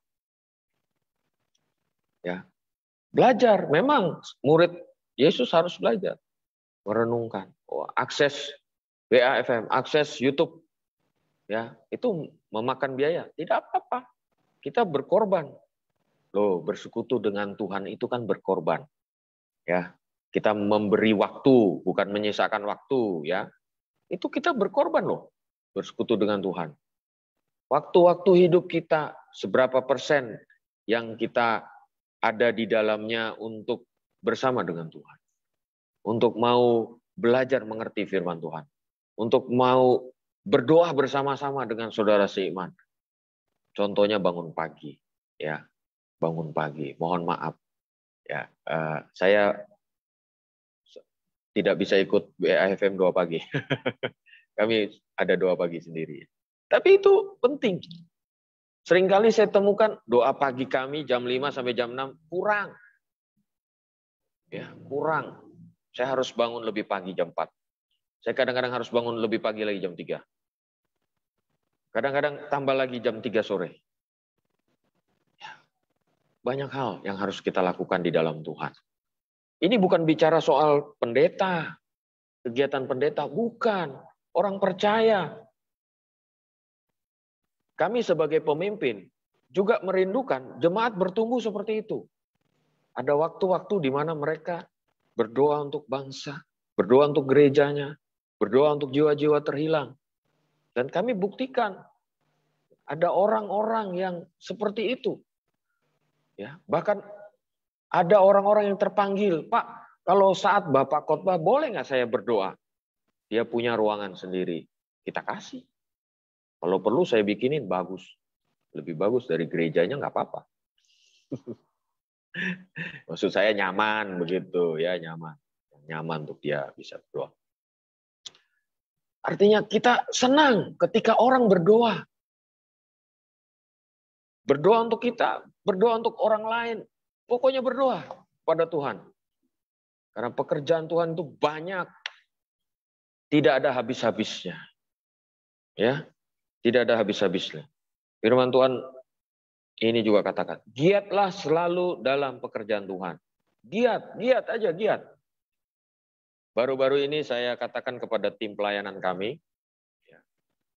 Ya, belajar. Memang murid Yesus harus belajar, merenungkan. Akses WA/FM, akses YouTube, ya itu memakan biaya. Tidak apa-apa, kita berkorban. Loh, bersekutu dengan Tuhan itu kan berkorban. Ya, kita memberi waktu, bukan menyisakan waktu. Ya, itu kita berkorban loh, bersekutu dengan Tuhan. Waktu-waktu hidup kita, seberapa persen yang kita ada di dalamnya untuk bersama dengan Tuhan. Untuk mau belajar mengerti firman Tuhan. Untuk mau berdoa bersama-sama dengan saudara seiman. Contohnya bangun pagi. Ya, bangun pagi. Mohon maaf. Ya, saya tidak bisa ikut WAFM 2 pagi. Kami ada 2 pagi sendiri. Tapi itu penting. Seringkali saya temukan doa pagi kami jam 5 sampai jam 6 kurang. Ya, kurang. Saya harus bangun lebih pagi jam 4. Saya kadang-kadang harus bangun lebih pagi lagi jam 3. Kadang-kadang tambah lagi jam 3 sore. Ya, banyak hal yang harus kita lakukan di dalam Tuhan. Ini bukan bicara soal pendeta, kegiatan pendeta, bukan. Orang percaya. Kami sebagai pemimpin juga merindukan jemaat bertumbuh seperti itu. Ada waktu-waktu di mana mereka berdoa untuk bangsa, berdoa untuk gerejanya, berdoa untuk jiwa-jiwa terhilang. Dan kami buktikan ada orang-orang yang seperti itu. Ya, bahkan ada orang-orang yang terpanggil, Pak, kalau saat Bapak khotbah boleh nggak saya berdoa? Dia punya ruangan sendiri, kita kasih. Kalau perlu saya bikinin bagus. Lebih bagus dari gerejanya nggak apa-apa. Maksud saya nyaman begitu ya, nyaman. Nyaman untuk dia bisa berdoa. Artinya kita senang ketika orang berdoa. Berdoa untuk kita, berdoa untuk orang lain. Pokoknya berdoa pada Tuhan. Karena pekerjaan Tuhan itu banyak. Tidak ada habis-habisnya. Ya. Tidak ada habis-habisnya. Firman Tuhan ini juga katakan, giatlah selalu dalam pekerjaan Tuhan. Giat aja, giat. Baru-baru ini saya katakan kepada tim pelayanan kami,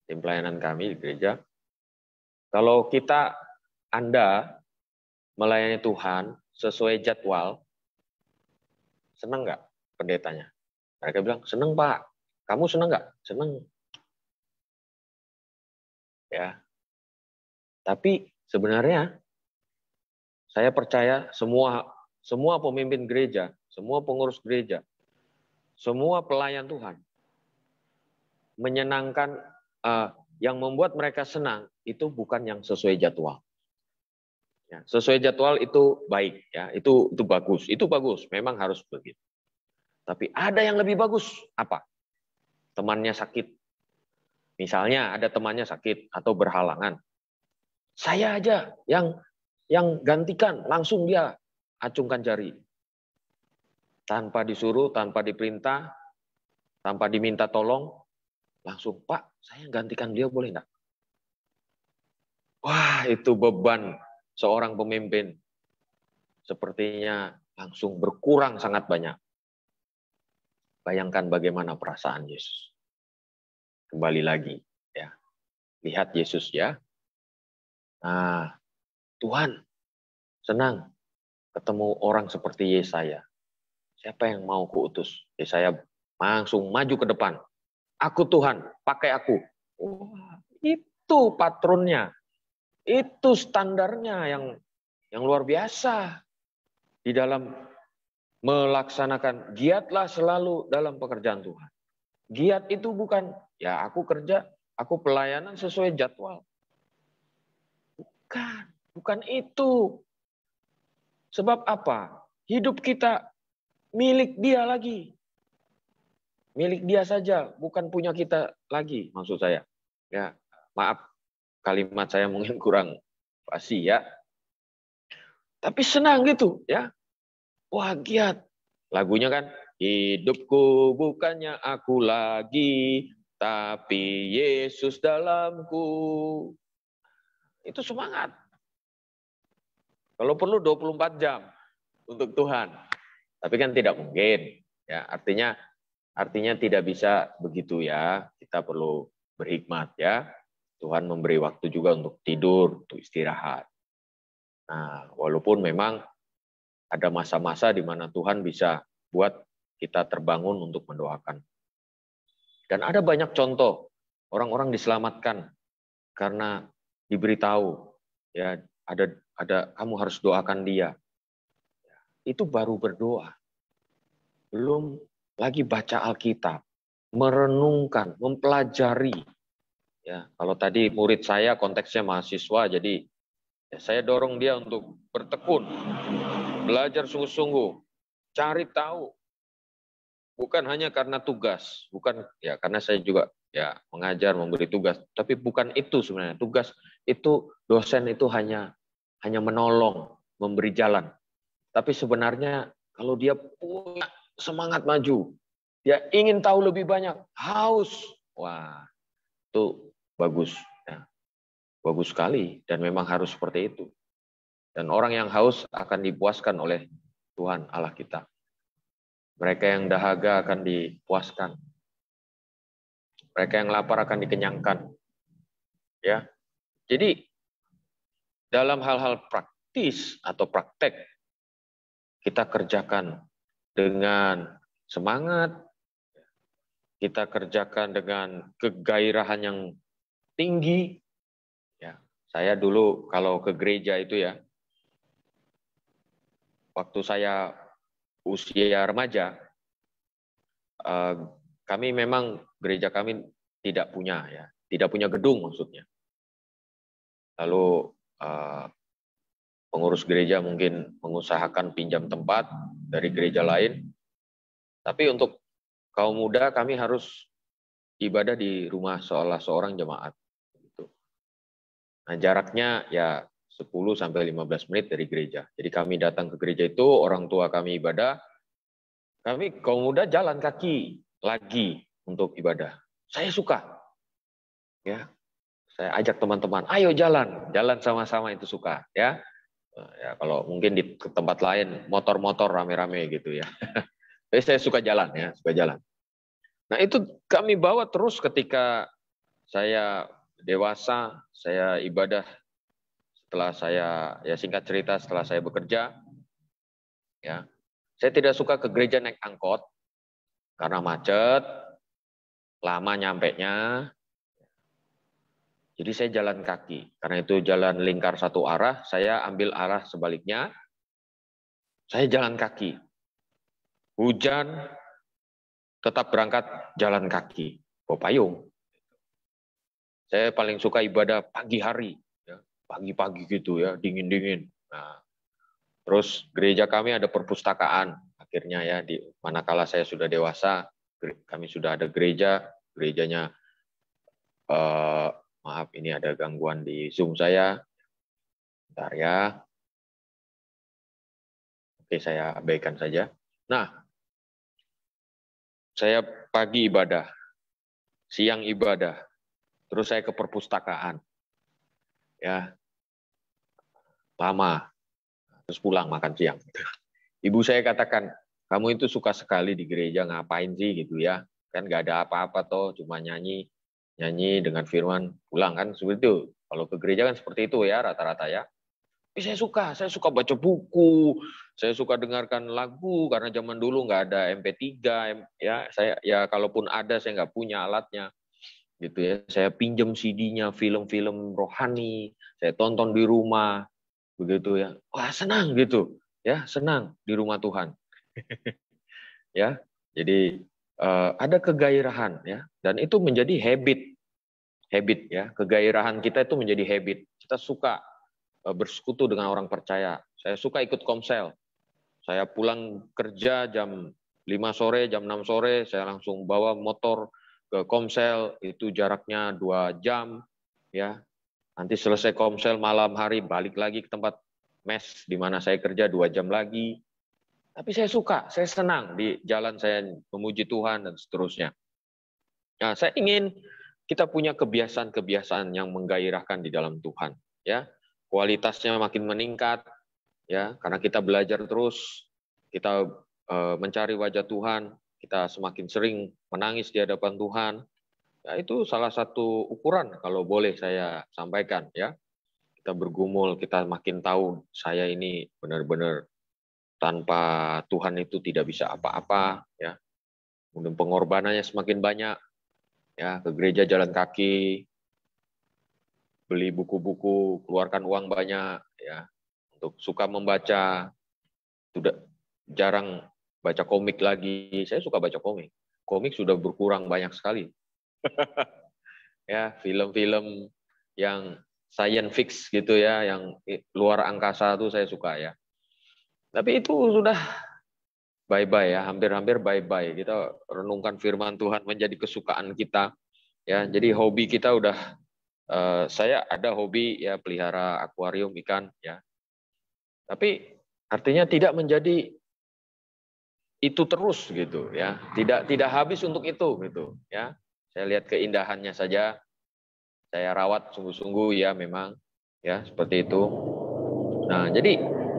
tim pelayanan kami di gereja. Kalau Anda melayani Tuhan sesuai jadwal, senang nggak pendetanya? Mereka bilang, senang Pak. Kamu senang nggak? Senang. Ya. Tapi sebenarnya saya percaya semua pemimpin gereja, semua pengurus gereja, semua pelayan Tuhan menyenangkan, yang membuat mereka senang itu bukan yang sesuai jadwal. Ya, sesuai jadwal itu baik, ya, itu bagus, memang harus begitu. Tapi ada yang lebih bagus, apa? Temannya sakit. Misalnya ada temannya sakit atau berhalangan. Saya aja yang gantikan, langsung dia acungkan jari. Tanpa disuruh, tanpa diperintah, tanpa diminta tolong, langsung, Pak, saya gantikan dia boleh enggak? Wah, itu beban seorang pemimpin. Sepertinya langsung berkurang sangat banyak. Bayangkan bagaimana perasaan Yesus. Kembali lagi, ya. Lihat Yesus, ya. Nah, Tuhan senang ketemu orang seperti Yesaya. Siapa yang mau kuutus? Yesaya langsung maju ke depan. Aku Tuhan, pakai aku. Wah, itu patronnya. Itu standarnya yang luar biasa. Di dalam melaksanakan, giatlah selalu dalam pekerjaan Tuhan. Giat itu bukan, ya aku kerja, aku pelayanan sesuai jadwal. Bukan itu. Sebab apa? Hidup kita milik Dia lagi. Milik Dia saja, bukan punya kita lagi, maksud saya. Ya, maaf, kalimat saya mungkin kurang fasih ya. Tapi senang gitu, ya. Wah, giat. Lagunya kan, hidupku bukannya aku lagi, tapi Yesus dalamku. Itu semangat. Kalau perlu 24 jam untuk Tuhan. Tapi kan tidak mungkin. Ya, artinya tidak bisa begitu ya. Kita perlu berhikmat ya. Tuhan memberi waktu juga untuk tidur, untuk istirahat. Nah, walaupun memang ada masa-masa di mana Tuhan bisa buat kita terbangun untuk mendoakan. Dan ada banyak contoh orang-orang diselamatkan karena diberitahu ya ada kamu harus doakan dia. Itu baru berdoa. Belum lagi baca Alkitab, merenungkan, mempelajari. Ya, kalau tadi murid saya konteksnya mahasiswa, jadi ya, saya dorong dia untuk bertekun, belajar sungguh-sungguh, cari tahu. Bukan hanya karena tugas, bukan ya karena saya juga ya mengajar, memberi tugas, tapi bukan itu sebenarnya. Tugas itu, dosen itu hanya menolong, memberi jalan. Tapi sebenarnya kalau dia punya semangat maju, dia ingin tahu lebih banyak, haus, wah itu bagus, ya. Bagus sekali dan memang harus seperti itu. Dan orang yang haus akan dipuaskan oleh Tuhan Allah kita. Mereka yang dahaga akan dipuaskan. Mereka yang lapar akan dikenyangkan. Ya. Jadi dalam hal-hal praktis atau praktek kita kerjakan dengan semangat, kita kerjakan dengan kegairahan yang tinggi. Ya, saya dulu kalau ke gereja itu ya, waktu saya usia remaja, kami memang gereja kami tidak punya gedung maksudnya. Lalu pengurus gereja mungkin mengusahakan pinjam tempat dari gereja lain. Tapi untuk kaum muda kami harus ibadah di rumah salah seorang jemaat. Nah, jaraknya ya 10-15 menit dari gereja. Jadi kami datang ke gereja itu, orang tua kami ibadah, kami kaum muda jalan kaki lagi untuk ibadah. Saya suka. Ya. Saya ajak teman-teman, ayo jalan sama-sama itu suka, ya. Ya kalau mungkin di tempat lain motor-motor rame-rame gitu ya. Tapi saya suka jalan ya, suka jalan. Nah, itu kami bawa terus ketika saya dewasa, saya ibadah setelah saya, ya singkat cerita, setelah saya bekerja, ya, saya tidak suka ke gereja naik angkot karena macet, lama nyampenya. Jadi saya jalan kaki. Karena itu jalan lingkar satu arah, saya ambil arah sebaliknya. Saya jalan kaki. Hujan, tetap berangkat jalan kaki. Bawa payung. Saya paling suka ibadah pagi hari. Ya, pagi-pagi gitu ya, dingin-dingin. Nah, terus gereja kami ada perpustakaan. Akhirnya ya, di manakala saya sudah dewasa, kami sudah ada gerejanya maaf, ini ada gangguan di Zoom saya. Bentar ya. Oke, saya abaikan saja. Nah, saya pagi ibadah, siang ibadah, terus saya ke perpustakaan. Ya, lama. Terus pulang makan siang. Ibu saya katakan, kamu itu suka sekali di gereja, ngapain sih gitu ya? Kan nggak ada apa-apa toh, cuma nyanyi dengan firman, pulang kan seperti itu. Kalau ke gereja kan seperti itu ya rata-rata ya. Tapi saya suka baca buku, saya suka dengarkan lagu karena zaman dulu nggak ada MP3 ya. Saya ya kalaupun ada saya nggak punya alatnya gitu ya. Saya pinjam CD-nya, film-film rohani, saya tonton di rumah begitu ya. Wah, senang gitu. Ya, senang di rumah Tuhan. Ya. Jadi ada kegairahan ya, dan itu menjadi habit ya. Kegairahan kita itu menjadi habit. Kita suka bersekutu dengan orang percaya. Saya suka ikut komsel. Saya pulang kerja jam 5 sore, jam 6 sore, saya langsung bawa motor ke komsel, itu jaraknya 2 jam. Ya. Nanti selesai komsel malam hari, balik lagi ke tempat mes di mana saya kerja 2 jam lagi. Tapi saya suka, saya senang di jalan saya memuji Tuhan dan seterusnya. Nah, saya ingin kita punya kebiasaan-kebiasaan yang menggairahkan di dalam Tuhan. Ya, kualitasnya makin meningkat, ya, karena kita belajar terus, kita mencari wajah Tuhan, kita semakin sering menangis di hadapan Tuhan. Ya, itu salah satu ukuran kalau boleh saya sampaikan, ya. Kita bergumul, kita makin tahu saya ini benar-benar tanpa Tuhan itu tidak bisa apa-apa, ya. Kemudian pengorbanannya semakin banyak, ya, ke gereja jalan kaki, beli buku-buku, keluarkan uang banyak, ya, untuk suka membaca, sudah jarang baca komik lagi. Saya suka baca komik. Komik sudah berkurang banyak sekali. Ya, film-film yang science fiction gitu ya, yang luar angkasa itu saya suka ya. Tapi itu sudah bye-bye ya, hampir-hampir bye-bye. Kita renungkan firman Tuhan menjadi kesukaan kita. Ya, jadi hobi kita udah, saya ada hobi ya pelihara akuarium ikan ya. Tapi artinya tidak menjadi itu terus gitu ya. Tidak habis untuk itu gitu ya. Saya lihat keindahannya saja. Saya rawat sungguh-sungguh ya memang ya seperti itu. Nah, jadi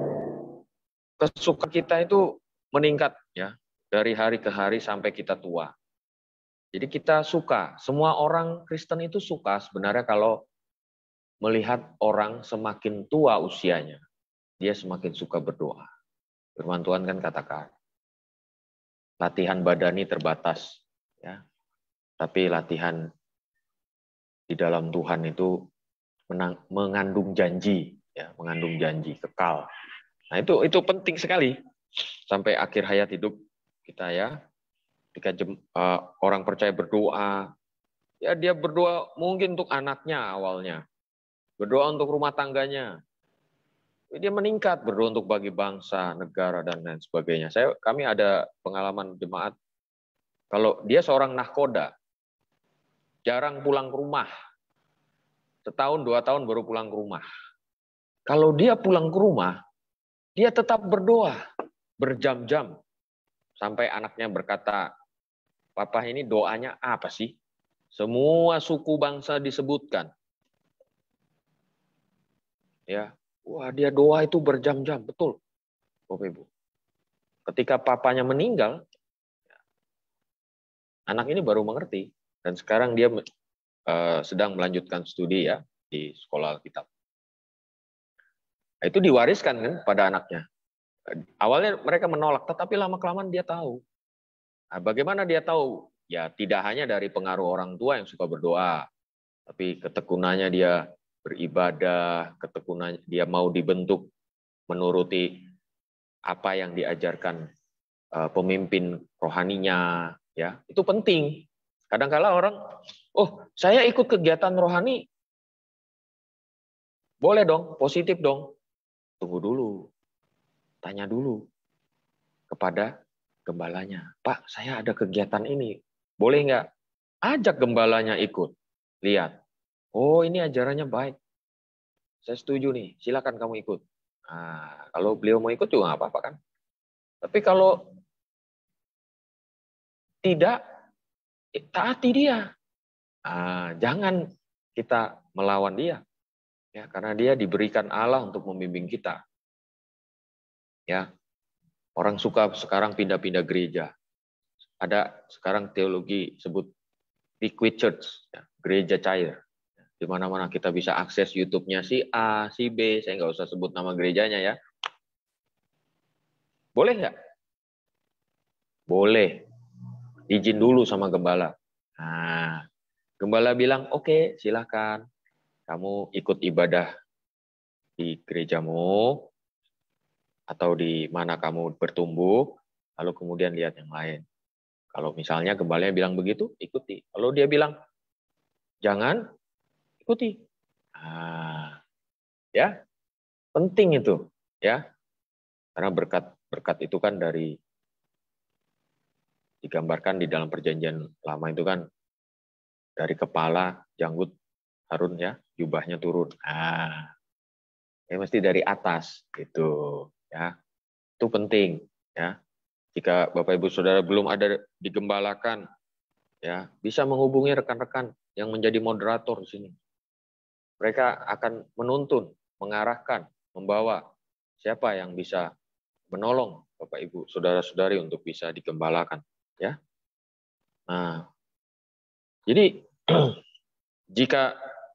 kesukaan kita itu meningkat ya dari hari ke hari sampai kita tua. Jadi kita suka, semua orang Kristen itu suka sebenarnya kalau melihat orang semakin tua usianya, dia semakin suka berdoa. Firman Tuhan kan katakan, latihan badani terbatas, ya, tapi latihan di dalam Tuhan itu mengandung janji, ya, mengandung janji kekal. Nah itu penting sekali sampai akhir hayat hidup kita ya. Ketika orang percaya berdoa, ya dia berdoa mungkin untuk anaknya awalnya, berdoa untuk rumah tangganya, dia meningkat berdoa untuk bagi bangsa, negara dan lain sebagainya. Kami ada pengalaman jemaat, kalau dia seorang nahkoda, jarang pulang ke rumah, setahun 2 tahun baru pulang ke rumah. Kalau dia pulang ke rumah, dia tetap berdoa berjam-jam sampai anaknya berkata, Papa ini doanya apa sih? Semua suku bangsa disebutkan. Ya, wah dia doa itu berjam-jam, betul, Bapak Ibu. Ketika papanya meninggal, anak ini baru mengerti dan sekarang dia sedang melanjutkan studi ya di sekolah Alkitab. Nah, itu diwariskan kan pada anaknya. Awalnya mereka menolak, tetapi lama-kelamaan dia tahu. Nah, bagaimana dia tahu? Ya tidak hanya dari pengaruh orang tua yang suka berdoa, tapi ketekunannya dia beribadah, ketekunannya dia mau dibentuk menuruti apa yang diajarkan pemimpin rohaninya, ya itu penting. Kadang-kala orang, oh saya ikut kegiatan rohani, boleh dong, positif dong. Tunggu dulu, tanya dulu kepada gembalanya, Pak saya ada kegiatan ini, boleh nggak? Ajak gembalanya ikut, lihat, oh ini ajarannya baik, saya setuju nih, silakan kamu ikut. Nah, kalau beliau mau ikut juga nggak apa-apa kan. Tapi kalau tidak, taati dia. Nah, jangan kita melawan dia. Ya, karena dia diberikan Allah untuk membimbing kita. Ya, orang suka sekarang pindah-pindah gereja. Ada sekarang teologi sebut liquid church, ya, gereja cair. Di mana-mana kita bisa akses YouTube-nya si A, si B, saya nggak usah sebut nama gerejanya ya. Boleh nggak? Boleh. Izin dulu sama gembala. Nah, gembala bilang, oke, silakan. Kamu ikut ibadah di gerejamu, atau di mana kamu bertumbuh, lalu kemudian lihat yang lain. Kalau misalnya gembalanya bilang begitu, ikuti. Kalau dia bilang, jangan, ikuti. Nah, ya, penting itu. Ya, karena berkat itu kan digambarkan di dalam perjanjian lama itu kan dari kepala janggut Harun ya, jubahnya turun. Nah, ya mesti dari atas gitu ya. Itu penting ya. Jika Bapak Ibu Saudara belum ada digembalakan ya, bisa menghubungi rekan-rekan yang menjadi moderator di sini. Mereka akan menuntun, mengarahkan, membawa siapa yang bisa menolong Bapak Ibu Saudara-saudari untuk bisa digembalakan ya. Nah, jadi jika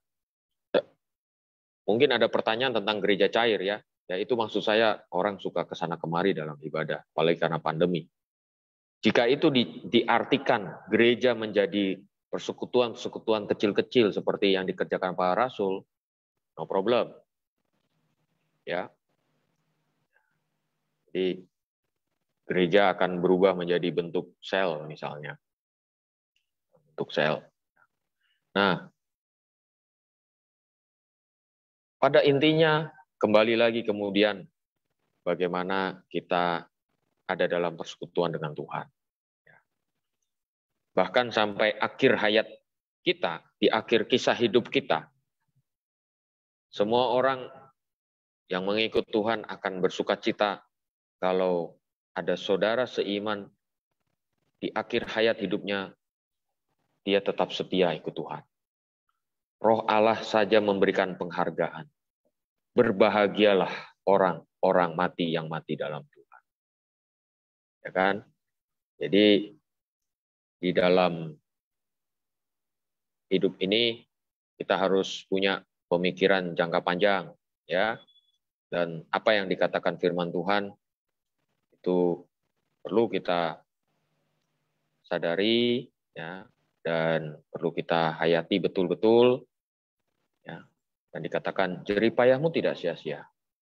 mungkin ada pertanyaan tentang gereja cair ya, itu maksud saya orang suka kesana kemari dalam ibadah, apalagi karena pandemi. Jika itu diartikan gereja menjadi persekutuan-persekutuan kecil-kecil seperti yang dikerjakan para rasul, no problem. Ya. Jadi gereja akan berubah menjadi bentuk sel misalnya. Bentuk sel. Nah, pada intinya kembali lagi kemudian bagaimana kita ada dalam persekutuan dengan Tuhan. Bahkan sampai akhir hayat kita, di akhir kisah hidup kita, semua orang yang mengikut Tuhan akan bersukacita kalau ada saudara seiman di akhir hayat hidupnya, dia tetap setia ikut Tuhan. Roh Allah saja memberikan penghargaan. Berbahagialah orang-orang mati yang mati dalam Tuhan. Ya kan? Jadi di dalam hidup ini kita harus punya pemikiran jangka panjang ya. Dan apa yang dikatakan firman Tuhan itu perlu kita sadari ya, dan perlu kita hayati betul-betul ya. Dan dikatakan jeripayahmu tidak sia-sia.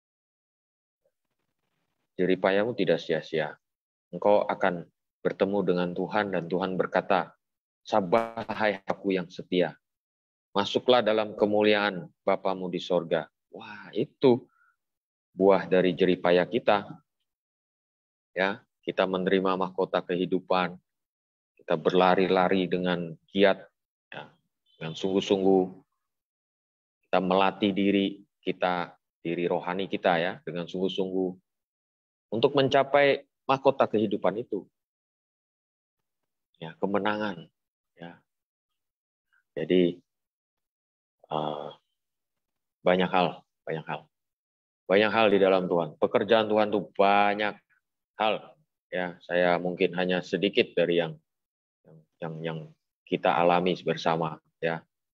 Jeripayahmu tidak sia-sia. Engkau akan bertemu dengan Tuhan dan Tuhan berkata, sabarlah hai aku yang setia. Masuklah dalam kemuliaan Bapamu di sorga. Wah, itu buah dari jeripayah kita. Ya, kita menerima mahkota kehidupan. Kita berlari-lari dengan giat, ya, dengan sungguh-sungguh. Kita melatih diri rohani kita ya, dengan sungguh-sungguh untuk mencapai mahkota kehidupan itu. Ya, kemenangan. Ya. Jadi banyak hal di dalam Tuhan. Pekerjaan Tuhan itu banyak hal. Ya, saya mungkin hanya sedikit dari yang kita alami bersama. Ya,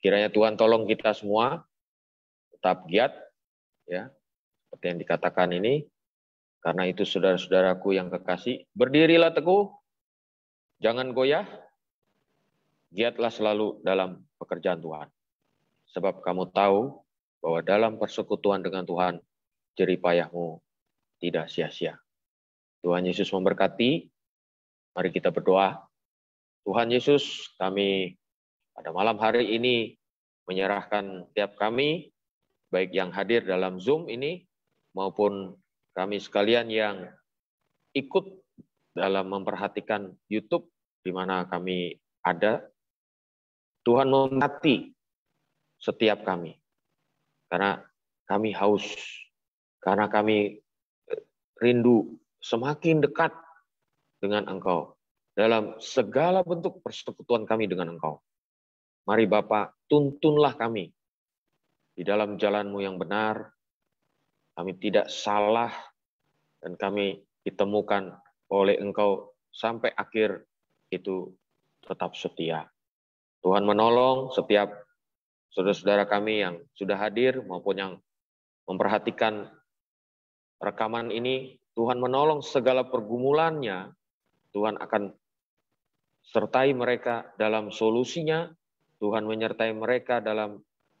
Kiranya Tuhan tolong kita semua tetap giat, ya, seperti yang dikatakan ini. Karena itu saudara-saudaraku yang kekasih, berdirilah teguh, jangan goyah, giatlah selalu dalam pekerjaan Tuhan. Sebab kamu tahu bahwa dalam persekutuan dengan Tuhan, jerih payahmu tidak sia-sia. Tuhan Yesus memberkati. Mari kita berdoa. Tuhan Yesus, kami pada malam hari ini menyerahkan tiap kami, baik yang hadir dalam Zoom ini, maupun kami sekalian yang ikut dalam memperhatikan YouTube, di mana kami ada. Tuhan memberkati setiap kami. Karena kami haus, karena kami rindu semakin dekat dengan Engkau. Dalam segala bentuk persekutuan kami dengan Engkau. Mari Bapa, tuntunlah kami di dalam jalan-Mu yang benar. Kami tidak salah dan kami ditemukan oleh Engkau sampai akhir itu tetap setia. Tuhan menolong setiap saudara-saudara kami yang sudah hadir maupun yang memperhatikan rekaman ini. Tuhan menolong segala pergumulannya. Tuhan akan sertai mereka dalam solusinya. Tuhan menyertai mereka dalam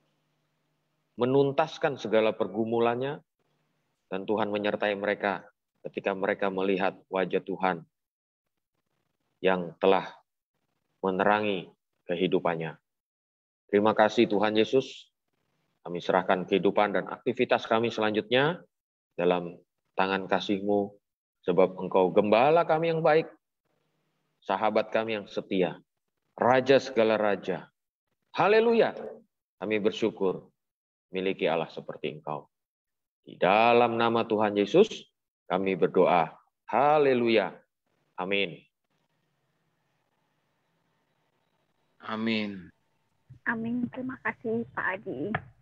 menuntaskan segala pergumulannya. Dan Tuhan menyertai mereka ketika mereka melihat wajah Tuhan yang telah menerangi kehidupannya. Terima kasih Tuhan Yesus. Kami serahkan kehidupan dan aktivitas kami selanjutnya dalam tangan kasih-Mu. Sebab Engkau gembala kami yang baik, sahabat kami yang setia, Raja segala raja. Haleluya. Kami bersyukur miliki Allah seperti Engkau. Di dalam nama Tuhan Yesus, kami berdoa. Haleluya. Amin. Amin. Amin. Terima kasih Pak Adi.